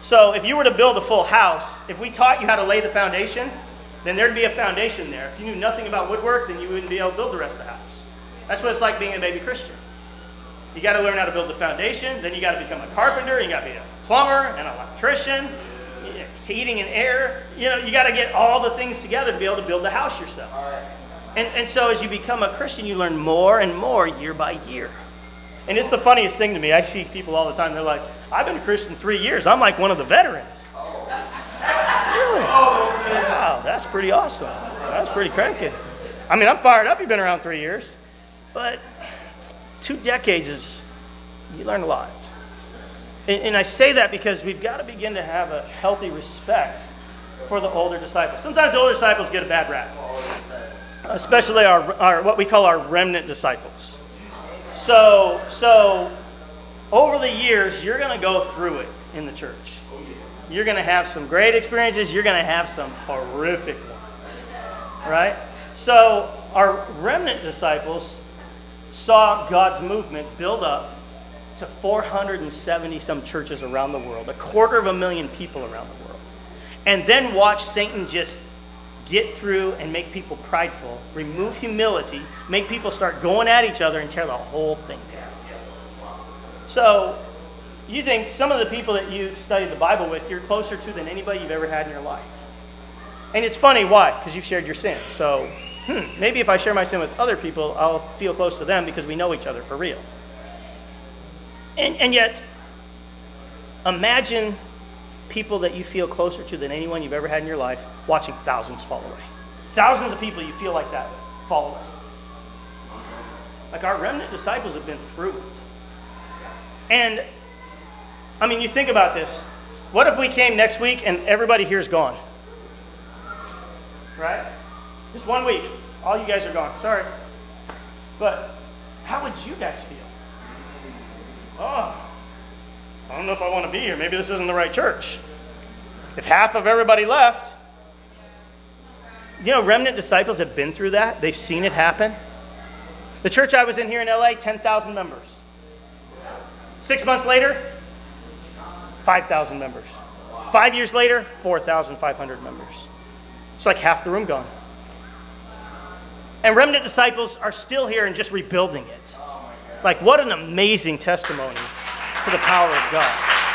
So if you were to build a full house, if we taught you how to lay the foundation, then there'd be a foundation there. If you knew nothing about woodwork, then you wouldn't be able to build the rest of the house. That's what it's like being a baby Christian. You got to learn how to build the foundation, then you got to become a carpenter, you got to be a plumber, an electrician, heating and air. You know, you got to get all the things together to be able to build the house yourself. And, and so as you become a Christian, you learn more and more year by year. And it's the funniest thing to me. I see people all the time, they're like, I've been a Christian three years. I'm like one of the veterans. Oh. Really? Wow, that's pretty awesome. That's pretty cranky. I mean, I'm fired up. You've been around three years. But two decades is, you learn a lot. And, and I say that because we've got to begin to have a healthy respect for the older disciples. Sometimes the older disciples get a bad rap, especially our, our what we call our remnant disciples. So, so over the years, you're going to go through it in the church. You're going to have some great experiences. You're going to have some horrific ones, right? So our remnant disciples saw God's movement build up to four hundred seventy some churches around the world, a quarter of a million people around the world. And then watch Satan just get through and make people prideful, remove humility, make people start going at each other and tear the whole thing down. So you think some of the people that you studied the Bible with, you're closer to than anybody you've ever had in your life. And it's funny, why? Because you've shared your sin. So hmm, maybe if I share my sin with other people, I'll feel close to them because we know each other for real. And, and yet, imagine people that you feel closer to than anyone you've ever had in your life watching thousands fall away. Thousands of people you feel like that fall away. Like our remnant disciples have been through it. And, I mean, you think about this. What if we came next week and everybody here's gone? Right? Just one week. All you guys are gone. Sorry. But how would you guys feel? Oh, I don't know if I want to be here. Maybe this isn't the right church. If half of everybody left, you know, remnant disciples have been through that. They've seen it happen. The church I was in here in L A, ten thousand members. Six months later, five thousand members. Five years later, four thousand five hundred members. It's like half the room gone. And remnant disciples are still here and just rebuilding it. Like, what an amazing testimony to the power of God.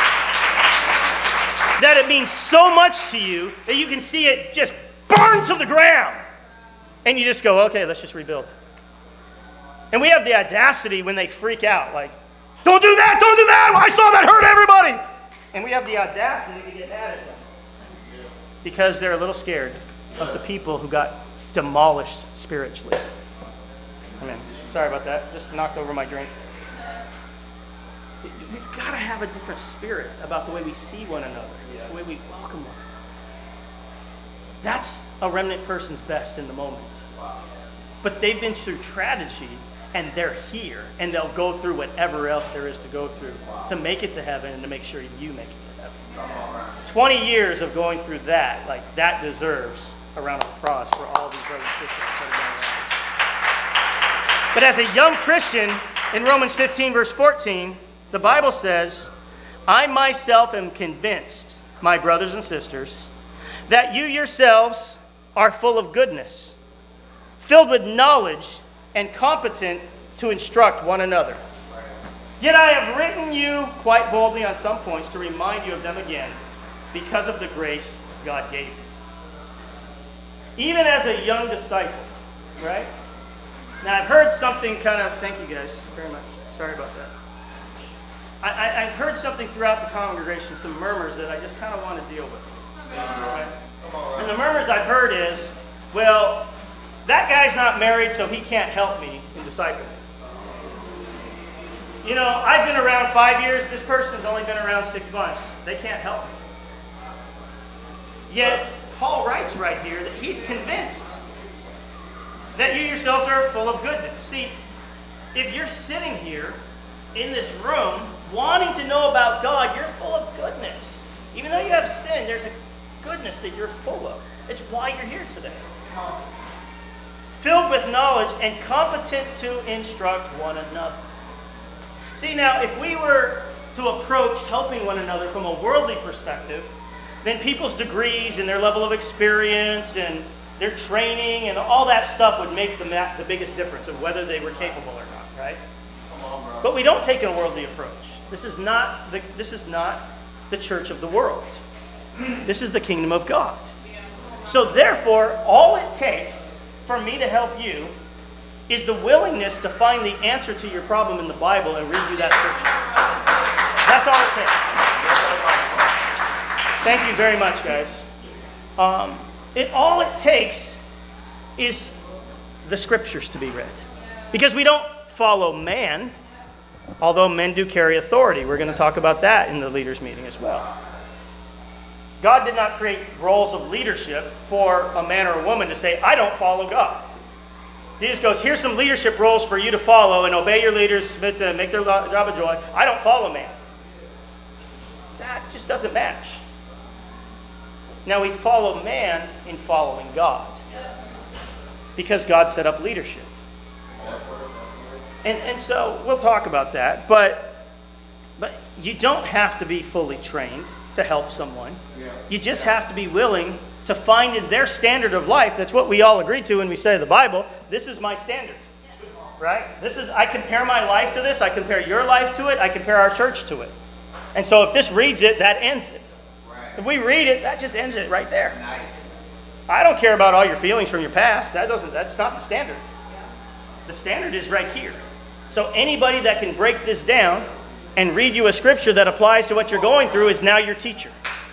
That it means so much to you that you can see it just burn to the ground. And you just go, okay, let's just rebuild. And we have the audacity when they freak out, like, don't do that, don't do that, I saw that hurt everybody. And we have the audacity to get mad at them because they're a little scared of the people who got demolished spiritually. I mean, sorry about that. Just knocked over my drink. We've got to have a different spirit about the way we see one another, yeah. The way we welcome one another. That's a remnant person's best in the moment. Wow. But they've been through tragedy, and they're here, and they'll go through whatever else there is to go through wow. to make it to heaven and to make sure you make it to heaven. Right. twenty years of going through that, like that deserves a round of applause for all these brothers and sisters that have done that. But as a young Christian, in Romans fifteen, verse fourteen, the Bible says, I myself am convinced, my brothers and sisters, that you yourselves are full of goodness, filled with knowledge, and competent to instruct one another. Yet I have written you quite boldly on some points to remind you of them again, because of the grace God gave you. Even as a young disciple, right? Now, I've heard something kind of, thank you guys very much. Sorry about that. I, I, I've heard something throughout the congregation, some murmurs that I just kind of want to deal with. Right? And the murmurs I've heard is, well, that guy's not married, so he can't help me in discipling. You know, I've been around five years. This person's only been around six months. They can't help me. Yet, Paul writes right here that he's convinced that you yourselves are full of goodness. See, if you're sitting here in this room wanting to know about God, you're full of goodness. Even though you have sin, there's a goodness that you're full of. It's why you're here today. Filled with knowledge and competent to instruct one another. See, now, if we were to approach helping one another from a worldly perspective, then people's degrees and their level of experience and their training and all that stuff would make the, the biggest difference of whether they were capable or not, right?
Come on, bro.
But we don't take a worldly approach. This is not the, this is not the church of the world. This is the kingdom of God. So therefore, all it takes for me to help you is the willingness to find the answer to your problem in the Bible and read you that scripture. That's all it takes. Thank you very much, guys. Um, it all it takes is the scriptures to be read. Because we don't follow man, although men do carry authority. We're going to talk about that in the leaders' meeting as well. God did not create roles of leadership for a man or a woman to say, I don't follow God. He just goes, here's some leadership roles for you to follow and obey your leaders, submit to them, make their job a joy. I don't follow man. That just doesn't match. Now we follow man in following God. Because God set up leadership. And, and so we'll talk about that. But, but you don't have to be fully trained to help someone. You just have to be willing to find in their standard of life. That's what we all agree to when we study the Bible. This is my standard. Right? This is, I compare my life to this. I compare your life to it. I compare our church to it. And so if this reads it, that ends it. If we read it, that just ends it right there. I don't care about all your feelings from your past. That doesn't, that's not the standard. The standard is right here. So anybody that can break this down and read you a scripture that applies to what you're going through is now your teacher.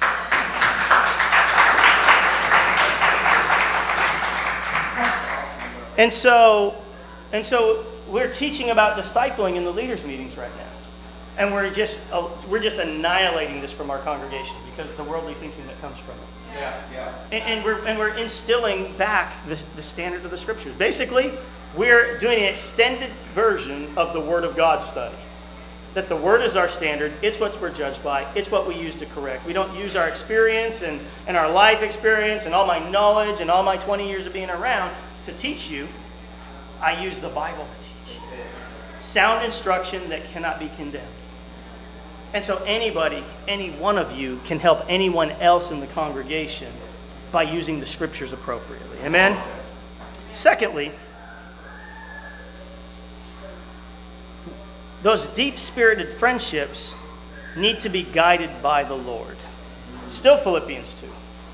And so, and so we're teaching about discipling in the leaders' meetings right now. And we're just, uh, we're just annihilating this from our congregation because of the worldly thinking that comes from it.
Yeah, yeah.
And, and, we're, and we're instilling back the, the standard of the scriptures. Basically, we're doing an extended version of the Word of God study. That the Word is our standard. It's what we're judged by. It's what we use to correct. We don't use our experience and, and our life experience and all my knowledge and all my twenty years of being around to teach you. I use the Bible to teach. Sound instruction that cannot be condemned. And so anybody, any one of you can help anyone else in the congregation by using the scriptures appropriately. Amen? Secondly, those deep-spirited friendships need to be guided by the Lord. Still Philippians two.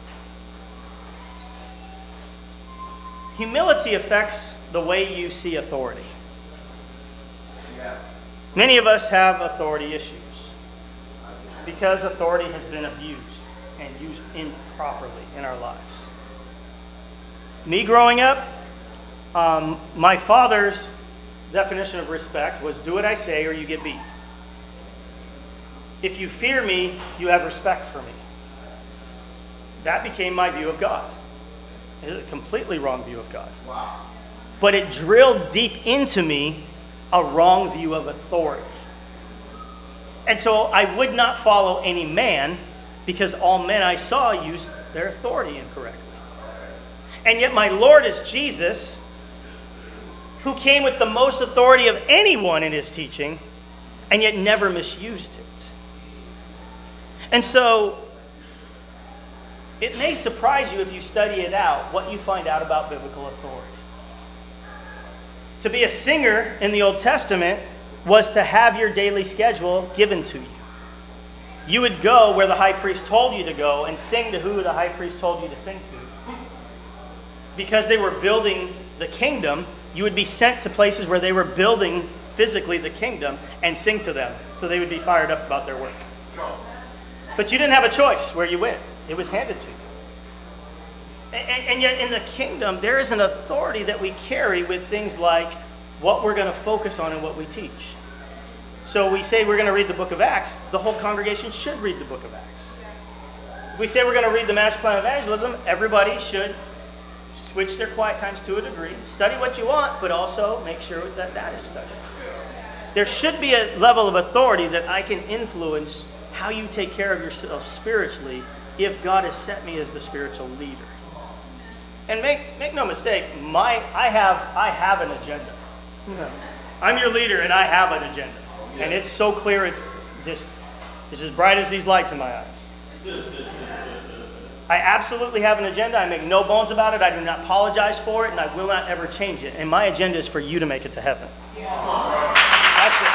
Humility affects the way you see authority.
Yeah.
Many of us have authority issues because authority has been abused and used improperly in our lives. Me growing up, um, my father's definition of respect was do what I say or you get beat. If you fear me, you have respect for me. That became my view of God. It is a completely wrong view of God.
Wow.
But it drilled deep into me a wrong view of authority. And so I would not follow any man because all men I saw used their authority incorrectly. And yet my Lord is Jesus, who came with the most authority of anyone in his teaching, and yet never misused it. And so it may surprise you if you study it out, what you find out about biblical authority. To be a singer in the Old Testament was to have your daily schedule given to you. You would go where the high priest told you to go and sing to who the high priest told you to sing to. Because they were building the kingdom, you would be sent to places where they were building physically the kingdom and sing to them so they would be fired up about their work. But you didn't have a choice where you went. It was handed to you. And, and yet in the kingdom, there is an authority that we carry with things like what we're going to focus on and what we teach. So we say we're going to read the book of Acts. The whole congregation should read the book of Acts. If we say we're going to read the master plan of evangelism, everybody should switch their quiet times to a degree. Study what you want, but also make sure that that is studied. There should be a level of authority that I can influence how you take care of yourself spiritually if God has set me as the spiritual leader. And make make no mistake, my I have I have an agenda. I'm your leader and I have an agenda. And it's so clear, it's just It's as bright as these lights in my eyes. I absolutely have an agenda. I make no bones about it. I do not apologize for it, and I will not ever change it. And my agenda is for you to make it to heaven. That's it.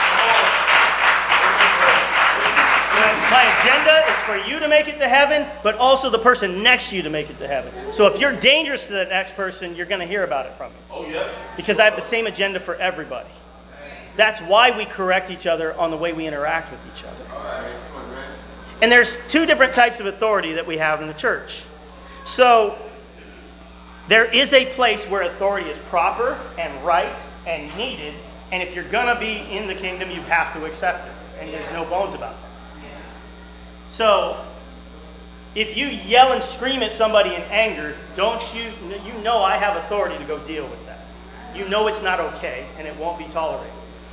My agenda is for you to make it to heaven, but also the person next to you to make it to heaven. So if you're dangerous to the next person, you're going to hear about it from me.
Oh, yeah.
Because I have the same agenda for everybody. That's why we correct each other on the way we interact with each other. And there's two different types of authority that we have in the church. So there is a place where authority is proper and right and needed. And if you're going to be in the kingdom, you have to accept it. And there's no bones about that. So if you yell and scream at somebody in anger, don't you, you know I have authority to go deal with that. You know it's not okay and it won't be tolerated.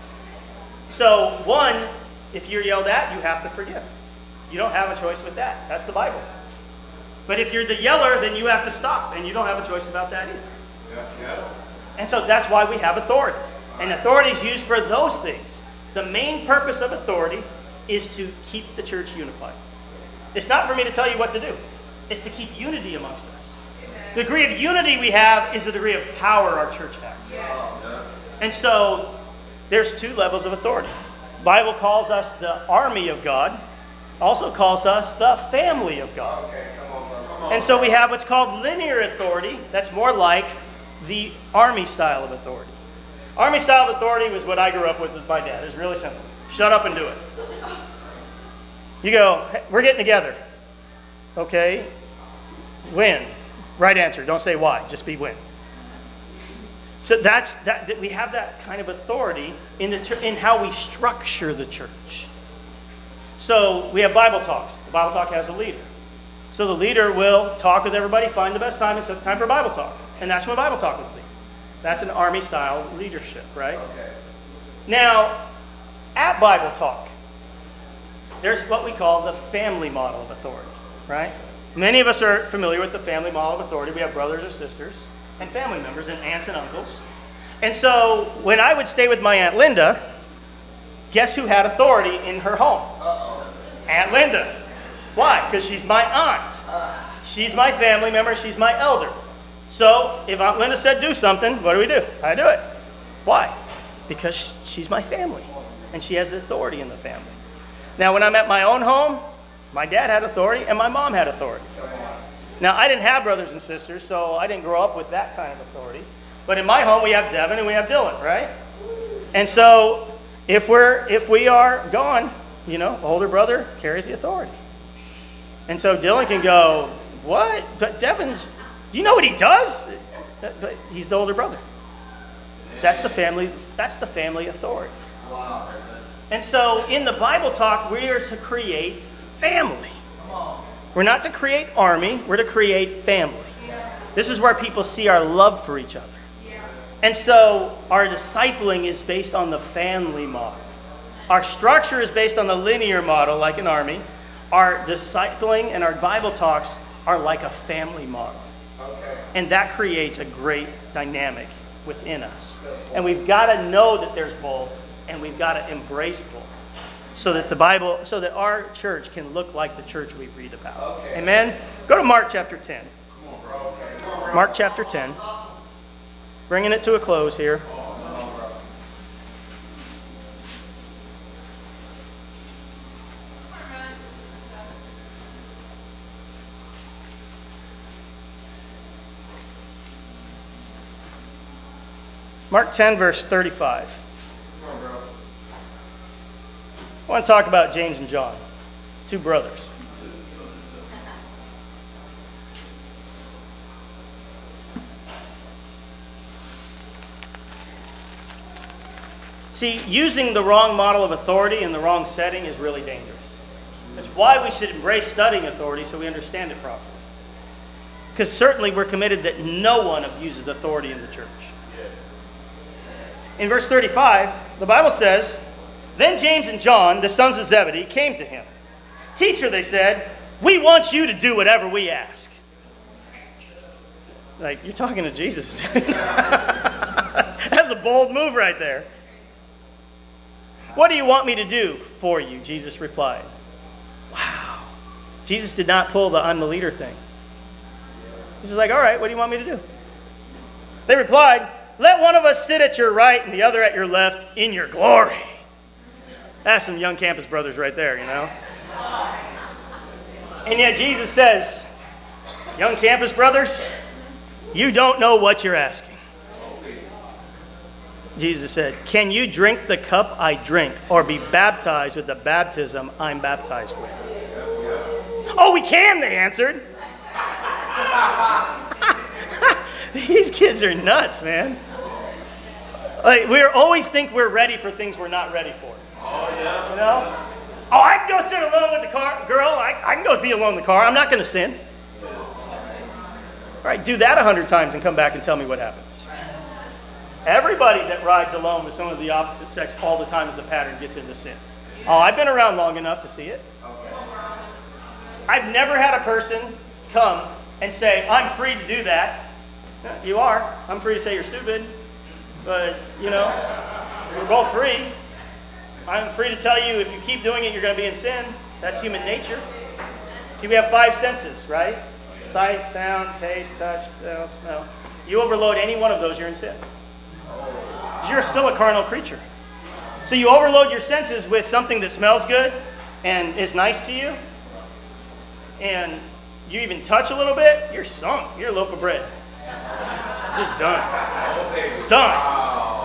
So one, if you're yelled at, you have to forgive. You don't have a choice with that. That's the Bible. But if you're the yeller, then you have to stop, and you don't have a choice about that either.
Yeah, yeah.
And so that's why we have authority. And authority is used for those things. The main purpose of authority is to keep the church unified. It's not for me to tell you what to do. It's to keep unity amongst us. The degree of unity we have is the degree of power our church has. And so there's two levels of authority. The Bible calls us the army of God. Also calls us the family of God.
Okay, come on, bro. Come on.
And so we have what's called linear authority. That's more like the army style of authority. Army style of authority was what I grew up with with my dad. It's really simple. Shut up and do it. You go, hey, we're getting together. Okay. When? Right answer. Don't say why. Just be when. So that's that, that we have that kind of authority in the in how we structure the church. So we have Bible talks. The Bible talk has a leader. So the leader will talk with everybody, find the best time, and set the time for Bible talk. And that's when Bible talk would be. That's an army-style leadership, right?
Okay.
Now, at Bible talk, there's what we call the family model of authority, right? Many of us are familiar with the family model of authority. We have brothers or sisters and family members and aunts and uncles. And so when I would stay with my Aunt Linda, guess who had authority in her home?
Uh-oh.
Aunt Linda. Why? Because she's my aunt. She's my family member. She's my elder. So if Aunt Linda said do something, what do we do? I do it. Why? Because she's my family. And she has the authority in the family. Now when I'm at my own home, my dad had authority and my mom had authority. Now I didn't have brothers and sisters, so I didn't grow up with that kind of authority. But in my home we have Devin and we have Dylan, right? And so if we're if we are gone, you know, older brother carries the authority. And so Dylan can go, what? But Devin's, do you know what he does? But he's the older brother. That's the family, that's the family authority.
Wow.
And so in the Bible talk, we are to create family. We're not to create army, we're to create family. This is where people see our love for each other. And so our discipling is based on the family model. Our structure is based on the linear model, like an army. Our discipling and our Bible talks are like a family model.
Okay.
And that creates a great dynamic within us. And we've got to know that there's both, and we've got to embrace both. So that the Bible, so that our church can look like the church we read about.
Okay.
Amen? Go to Mark chapter ten.
Come on, bro. Okay. Come on, bro.
Mark chapter ten. Bringing it to a close here. Mark ten, verse thirty-five.
Come on, bro.
I want to talk about James and John, two brothers. See, using the wrong model of authority in the wrong setting is really dangerous. That's why we should embrace studying authority so we understand it properly. Because certainly we're committed that no one abuses authority in the church. In verse thirty-five, the Bible says, "Then James and John, the sons of Zebedee, came to him. 'Teacher,' they said, 'we want you to do whatever we ask.'" Like, you're talking to Jesus. That's a bold move right there. "What do you want me to do for you?" Jesus replied. Jesus did not pull the I'm the leader thing. He's just like, all right, what do you want me to do? They replied, let one of us sit at your right and the other at your left in your glory. That's some young campus brothers right there, you know. And yet Jesus says, young campus brothers, you don't know what you're asking. Jesus said, can you drink the cup I drink or be baptized with the baptism I'm baptized with? Oh, we can, they answered. These kids are nuts, man. Like, we always think we're ready for things we're not ready for.
Oh, yeah.
You know? Oh, I can go sit alone with the car. Girl, I, I can go be alone in the car. I'm not going to sin. All right, do that a hundred times and come back and tell me what happens. Everybody that rides alone with someone of the opposite sex all the time as a pattern gets into sin. Oh, I've been around long enough to see it. I've never had a person come and say, I'm free to do that. You are. I'm free to say you're stupid. But, you know, we're both free. I'm free to tell you if you keep doing it, you're going to be in sin. That's human nature. See, we have five senses, right? Sight, sound, taste, touch, smell. You overload any one of those, you're in sin. You're still a carnal creature. So you overload your senses with something that smells good and is nice to you, and you even touch a little bit, you're sunk. You're a loaf of bread. Just done. Done.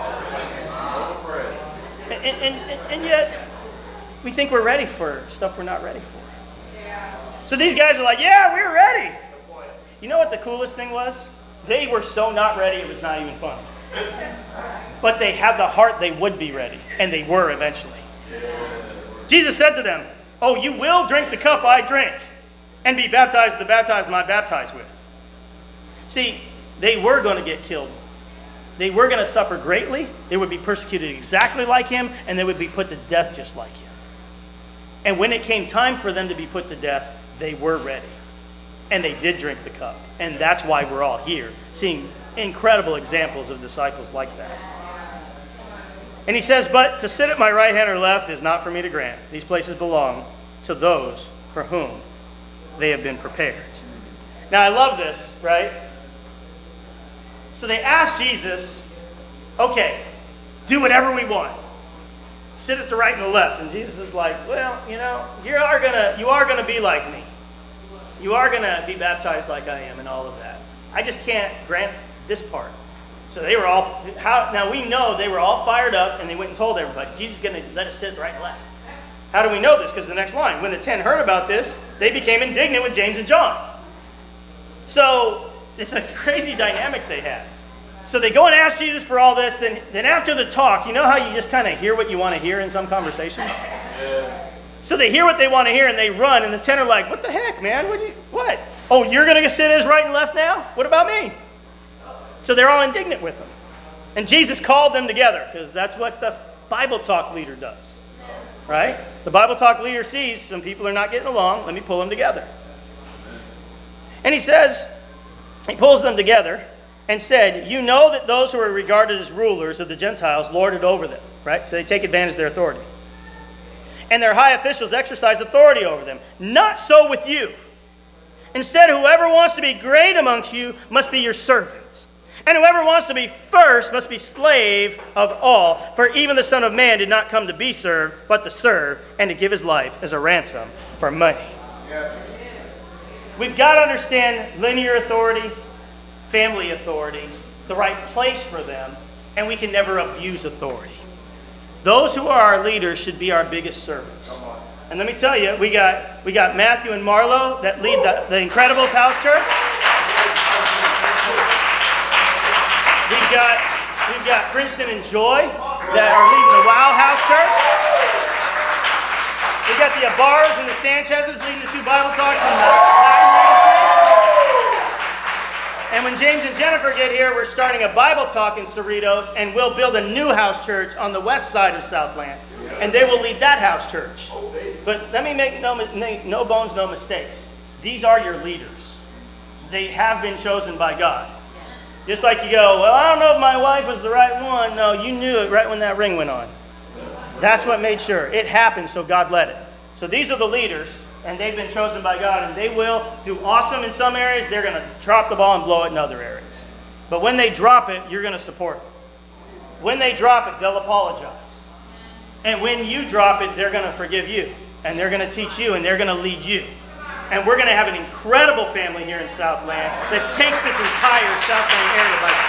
And, and, and, and yet, we think we're ready for stuff we're not ready for. So these guys are like, yeah, we're ready. You know what the coolest thing was? They were so not ready, it was not even fun. But they had the heart they would be ready, and they were eventually. Jesus said to them, oh, you will drink the cup I drink, and be baptized with the baptism I baptize with. See, they were going to get killed. They were going to suffer greatly. They would be persecuted exactly like him, and they would be put to death just like him. And when it came time for them to be put to death, they were ready. And they did drink the cup. And that's why we're all here, seeing incredible examples of disciples like that. And he says, but to sit at my right hand or left is not for me to grant. These places belong to those for whom they have been prepared. Now, I love this, right? So they asked Jesus, okay, do whatever we want. Sit at the right and the left. And Jesus is like, well, you know, you are gonna, you are gonna be like me. You are gonna be baptized like I am and all of that. I just can't grant this part. So they were all, how, now we know they were all fired up and they went and told everybody, Jesus is gonna let us sit right and left. How do we know this? Because the next line, when the ten heard about this, they became indignant with James and John. So it's a crazy dynamic they had. So they go and ask Jesus for all this. Then, then after the talk, you know how you just kind of hear what you want to hear in some conversations? Yeah. So they hear what they want to hear and they run. And the ten are like, what the heck, man? What? Do you, what? Oh, you're going to sit as right and left now? What about me? So they're all indignant with him. And Jesus called them together because that's what the Bible talk leader does. Right? The Bible talk leader sees some people are not getting along. Let me pull them together. And he says, he pulls them together and said, you know that those who are regarded as rulers of the Gentiles lord it over them. Right? So they take advantage of their authority. And their high officials exercise authority over them. Not so with you. Instead, whoever wants to be great amongst you must be your servant. And whoever wants to be first must be slave of all. For even the Son of Man did not come to be served, but to serve, and to give his life as a ransom for many. Yeah. We've got to understand linear authority, family authority, the right place for them, and we can never abuse authority. Those who are our leaders should be our biggest servants. And let me tell you, we got, we got Matthew and Marlo that lead the, the Incredibles house church. We've got, we've got Princeton and Joy that are leading the Wow House Church. We've got the Abars and the Sanchez's leading the two Bible talks in the Latin ministry. And when James and Jennifer get here, we're starting a Bible talk in Cerritos, and we'll build a new house church on the west side of Southland. And they will lead that house church. But let me make no, no bones, no mistakes. These are your leaders. They have been chosen by God. Just like you go, well, I don't know if my wife was the right one. No, you knew it right when that ring went on. That's what made sure. It happened, so God let it. So these are the leaders. And they've been chosen by God, and they will do awesome in some areas. They're going to drop the ball and blow it in other areas. But when they drop it, you're going to support it. When they drop it, they'll apologize. And when you drop it, they're going to forgive you. And they're going to teach you, and they're going to lead you. And we're going to have an incredible family here in Southland that takes this entire Southland area by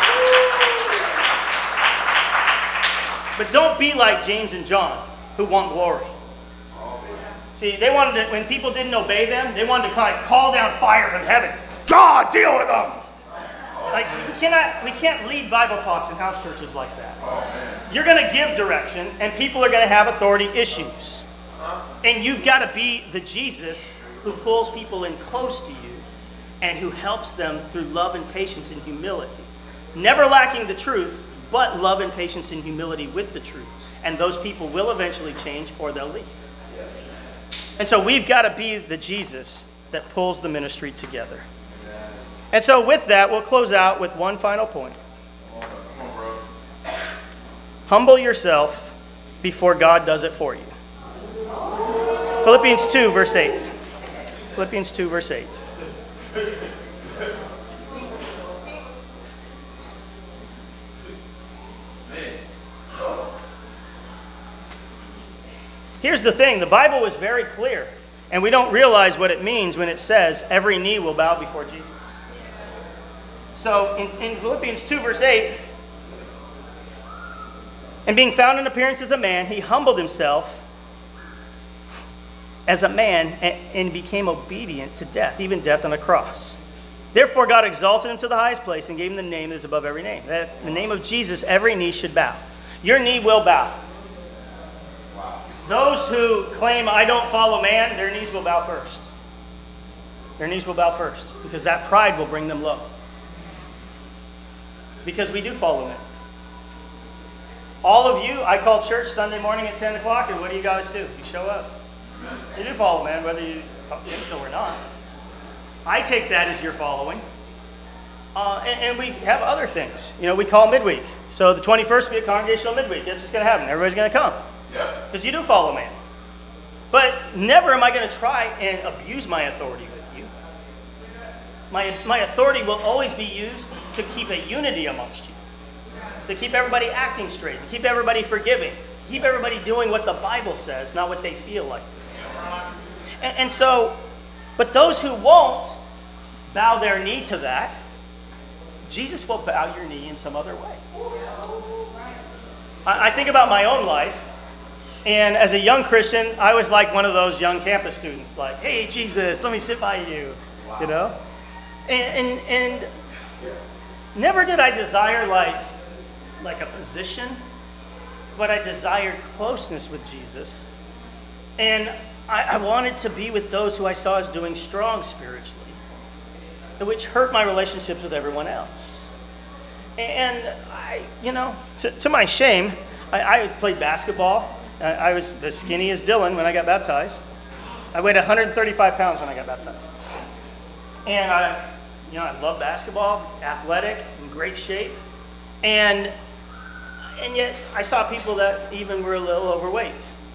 storm. But don't be like James and John, who want glory. See, they wanted to, when people didn't obey them, they wanted to kind of call down fire from heaven. God, deal with them! Like, we cannot, we can't lead Bible talks in house churches like that. You're going to give direction, and people are going to have authority issues. And you've got to be the Jesus who pulls people in close to you and who helps them through love and patience and humility. Never lacking the truth, but love and patience and humility with the truth. And those people will eventually change or they'll leave. And so we've got to be the Jesus that pulls the ministry together. And so with that, we'll close out with one final point. Humble yourself before God does it for you. Philippians two, verse eight. Philippians two, verse eight. Here's the thing, the Bible was very clear, and we don't realize what it means when it says every knee will bow before Jesus. So in, in Philippians two, verse eight, and being found in appearance as a man, he humbled himself as a man and, and became obedient to death, even death on a cross. Therefore God exalted him to the highest place and gave him the name that is above every name. That in the name of Jesus, every knee should bow. Your knee will bow. Those who claim, I don't follow man, their knees will bow first. Their knees will bow first, because that pride will bring them low. Because we do follow him. All of you, I call church Sunday morning at ten o'clock, and what do you guys do? You show up. You do follow man, whether you think so or not. I take that as your following. Uh, and, and we have other things. You know, we call midweek. So the twenty-first will be a congregational midweek. Guess what's going to happen? Everybody's going to come. Because you do follow man. But never am I going to try and abuse my authority with you. My, my authority will always be used to keep a unity amongst you. To keep everybody acting straight. To keep everybody forgiving. To keep everybody doing what the Bible says, not what they feel like. And, and so, but those who won't bow their knee to that, Jesus will bow your knee in some other way. I, I think about my own life. And as a young Christian, I was like one of those young campus students, like, hey, Jesus, let me sit by you, wow. You know? And, and, and never did I desire like, like a position, but I desired closeness with Jesus. And I, I wanted to be with those who I saw as doing strong spiritually, which hurt my relationships with everyone else. And I, you know, to, to my shame, I, I played basketball. I was as skinny as Dylan when I got baptized. I weighed one hundred thirty-five pounds when I got baptized. And I, you know, I love basketball, athletic, in great shape. And, and yet I saw people that even were a little overweight.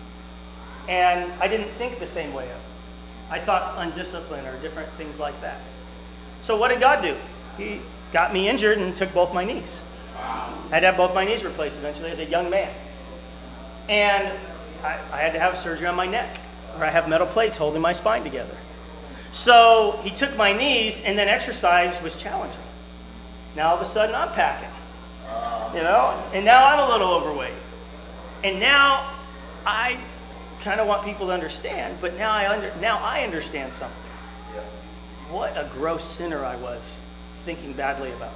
And I didn't think the same way of it. I thought undisciplined or different things like that. So what did God do? He got me injured and took both my knees. I had to have both my knees replaced eventually as a young man. And I, I had to have surgery on my neck, where I have metal plates holding my spine together. So he took my knees, and then exercise was challenging. Now all of a sudden I'm packing, you know, and now I'm a little overweight. And now I kind of want people to understand, but now I under, now I understand something. What a gross sinner I was, thinking badly about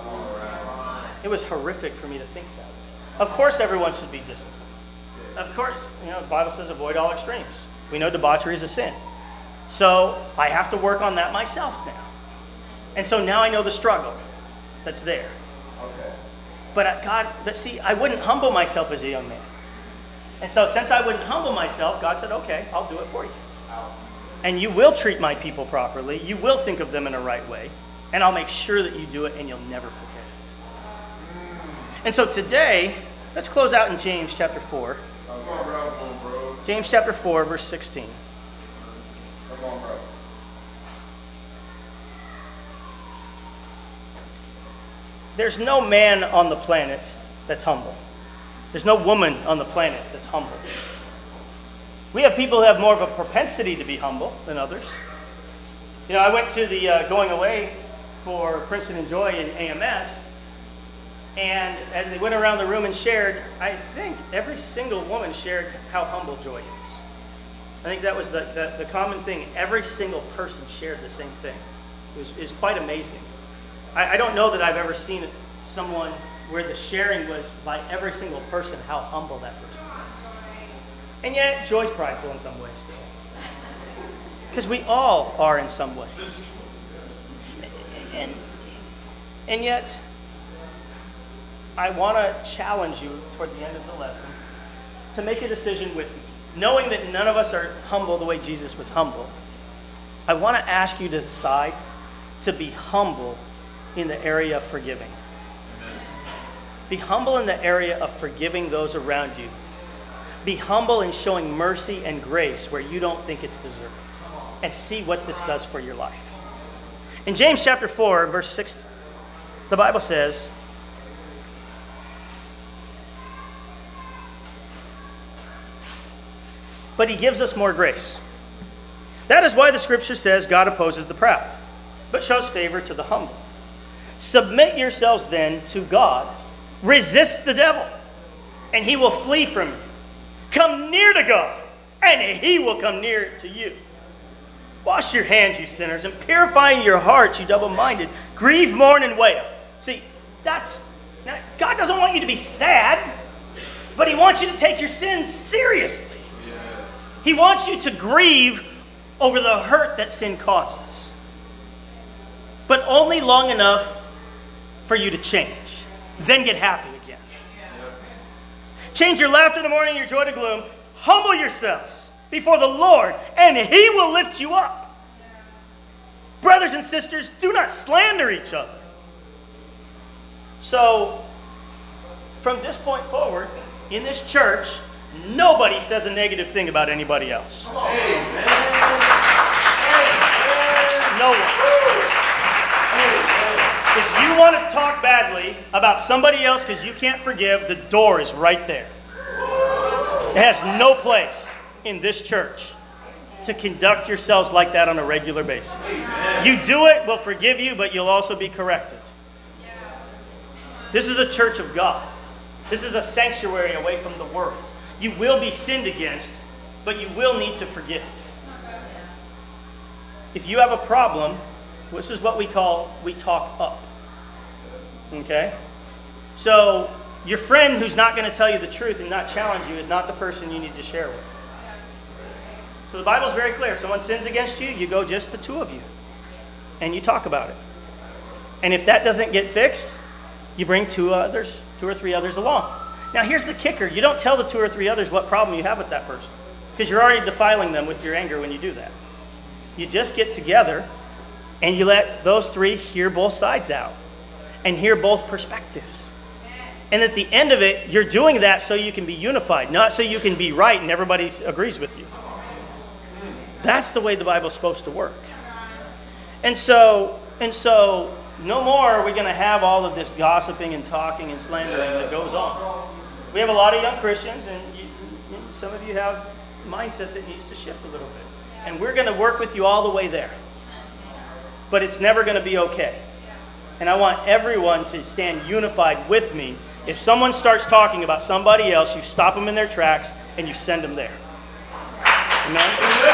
me. It was horrific for me to think that. Of course everyone should be disciplined. Of course, you know, the Bible says avoid all extremes. We know debauchery is a sin. So I have to work on that myself now. And so now I know the struggle that's there. Okay. But God, but see, I wouldn't humble myself as a young man. And so since I wouldn't humble myself, God said, okay, I'll do it for you. And you will treat my people properly. You will think of them in a right way. And I'll make sure that you do it and you'll never forget it. And so today, let's close out in James chapter four. James chapter four, verse sixteen. there's no man on the planet that's humble. There's no woman on the planet that's humble. We have people who have more of a propensity to be humble than others. You know, I went to the uh, going away for Princeton and Joy in A M S, and as they went around the room and shared, I think every single woman shared how humble Joy is. I think that was the, the, the common thing. Every single person shared the same thing. It was, it was quite amazing. I, I don't know that I've ever seen someone where the sharing was by every single person how humble that person was. And yet, Joy's prideful in some ways still. Because we all are in some ways. And, and yet, I want to challenge you toward the end of the lesson to make a decision with me. Knowing that none of us are humble the way Jesus was humble, I want to ask you to decide to be humble in the area of forgiving. Be humble in the area of forgiving those around you. Be humble in showing mercy and grace where you don't think it's deserved. And see what this does for your life. In James chapter four, verse six, the Bible says, but he gives us more grace. That is why the scripture says God opposes the proud, but shows favor to the humble. Submit yourselves then to God. Resist the devil, and he will flee from you. Come near to God, and he will come near to you. Wash your hands, you sinners, and purify your hearts, you double-minded. Grieve, mourn, and wail. See, that's God doesn't want you to be sad, but he wants you to take your sins seriously. Yeah. He wants you to grieve over the hurt that sin causes, but only long enough for you to change. Then get happy again. Yeah. Change your laughter to mourning, your joy to gloom. Humble yourselves before the Lord, and he will lift you up. Brothers and sisters, do not slander each other. So, from this point forward, in this church, nobody says a negative thing about anybody else. Amen. No one. If you want to talk badly about somebody else because you can't forgive, the door is right there. It has no place in this church to conduct yourselves like that on a regular basis. You do it, we'll forgive you, but you'll also be corrected. This is a church of God. This is a sanctuary away from the world. You will be sinned against, but you will need to forgive. If you have a problem, this is what we call, we talk up. Okay? So, your friend who's not going to tell you the truth and not challenge you is not the person you need to share with. So the Bible's very clear. If someone sins against you, you go just the two of you. And you talk about it. And if that doesn't get fixed, you bring two others, two or three others along. Now here's the kicker. You don't tell the two or three others what problem you have with that person. Because you're already defiling them with your anger when you do that. You just get together and you let those three hear both sides out. And hear both perspectives. And at the end of it, you're doing that so you can be unified, not so you can be right and everybody agrees with you. That's the way the Bible's supposed to work. And so, and so, no more are we going to have all of this gossiping and talking and slandering that goes on. We have a lot of young Christians, and you, you, some of you have a mindset that needs to shift a little bit. And we're going to work with you all the way there. But it's never going to be okay. And I want everyone to stand unified with me. If someone starts talking about somebody else, you stop them in their tracks and you send them there. Amen?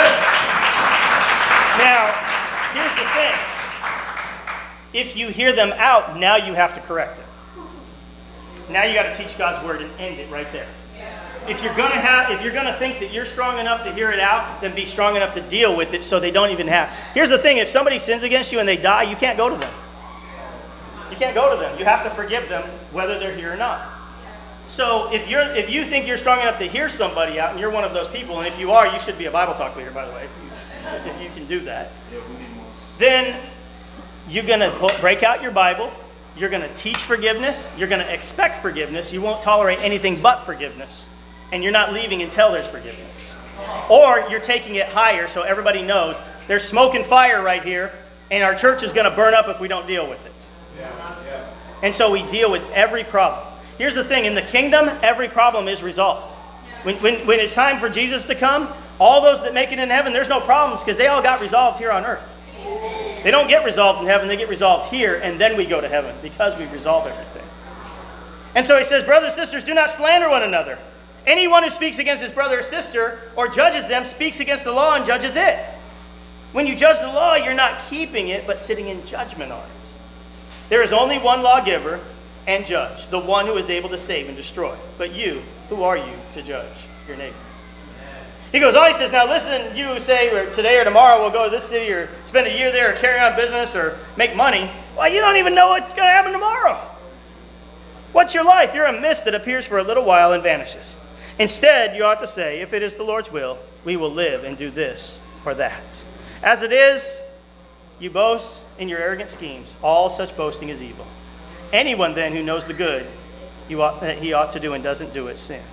Now, here's the thing. If you hear them out, now you have to correct it. Now you got to teach God's word and end it right there. If you're gonna have, if you're gonna think that you're strong enough to hear it out, then be strong enough to deal with it so they don't even have. Here's the thing: if somebody sins against you and they die, you can't go to them. You can't go to them. You have to forgive them whether they're here or not. So if you're if you think you're strong enough to hear somebody out, and you're one of those people, and if you are, you should be a Bible talk leader, by the way, if you, if you can do that. Then you're gonna break out your Bible. You're gonna teach forgiveness. You're gonna expect forgiveness. You won't tolerate anything but forgiveness. And you're not leaving until there's forgiveness. Or you're taking it higher so everybody knows there's smoke and fire right here, and our church is going to burn up if we don't deal with it. Yeah. Yeah. And so we deal with every problem. Here's the thing, in the kingdom, every problem is resolved. When, when, when it's time for Jesus to come, all those that make it in heaven, there's no problems because they all got resolved here on earth. They don't get resolved in heaven, they get resolved here, and then we go to heaven because we resolve everything. And so he says, brothers and sisters, do not slander one another. Anyone who speaks against his brother or sister or judges them speaks against the law and judges it. When you judge the law, you're not keeping it, but sitting in judgment on it. There is only one lawgiver and judge, the one who is able to save and destroy. But you, who are you to judge your neighbor? He goes on, he says, now listen, you who say or today or tomorrow we'll go to this city or spend a year there or carry on business or make money. Well, you don't even know what's going to happen tomorrow. What's your life? You're a mist that appears for a little while and vanishes. Instead, you ought to say, if it is the Lord's will, we will live and do this or that. As it is, you boast in your arrogant schemes. All such boasting is evil. Anyone then who knows the good you ought, that he ought to do and doesn't do it sins.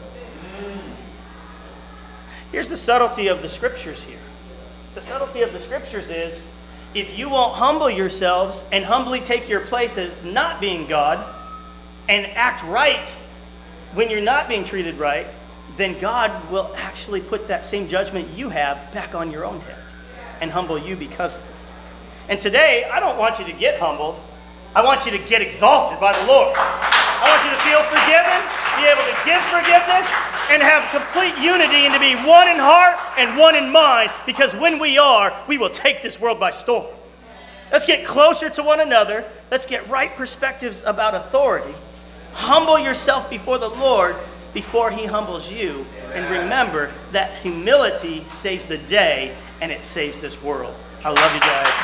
Here's the subtlety of the scriptures here. The subtlety of the scriptures is, if you won't humble yourselves and humbly take your place as not being God and act right when you're not being treated right, then God will actually put that same judgment you have back on your own head and humble you because of it. And today, I don't want you to get humbled. I want you to get exalted by the Lord. I want you to feel forgiven, be able to give forgiveness, and have complete unity and to be one in heart and one in mind, because when we are, we will take this world by storm. Let's get closer to one another. Let's get right perspectives about authority. Humble yourself before the Lord before he humbles you. And remember that humility saves the day and it saves this world. I love you guys.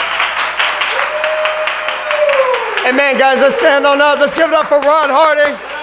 Amen, guys. Let's stand on up. Let's give it up for Ron Harding.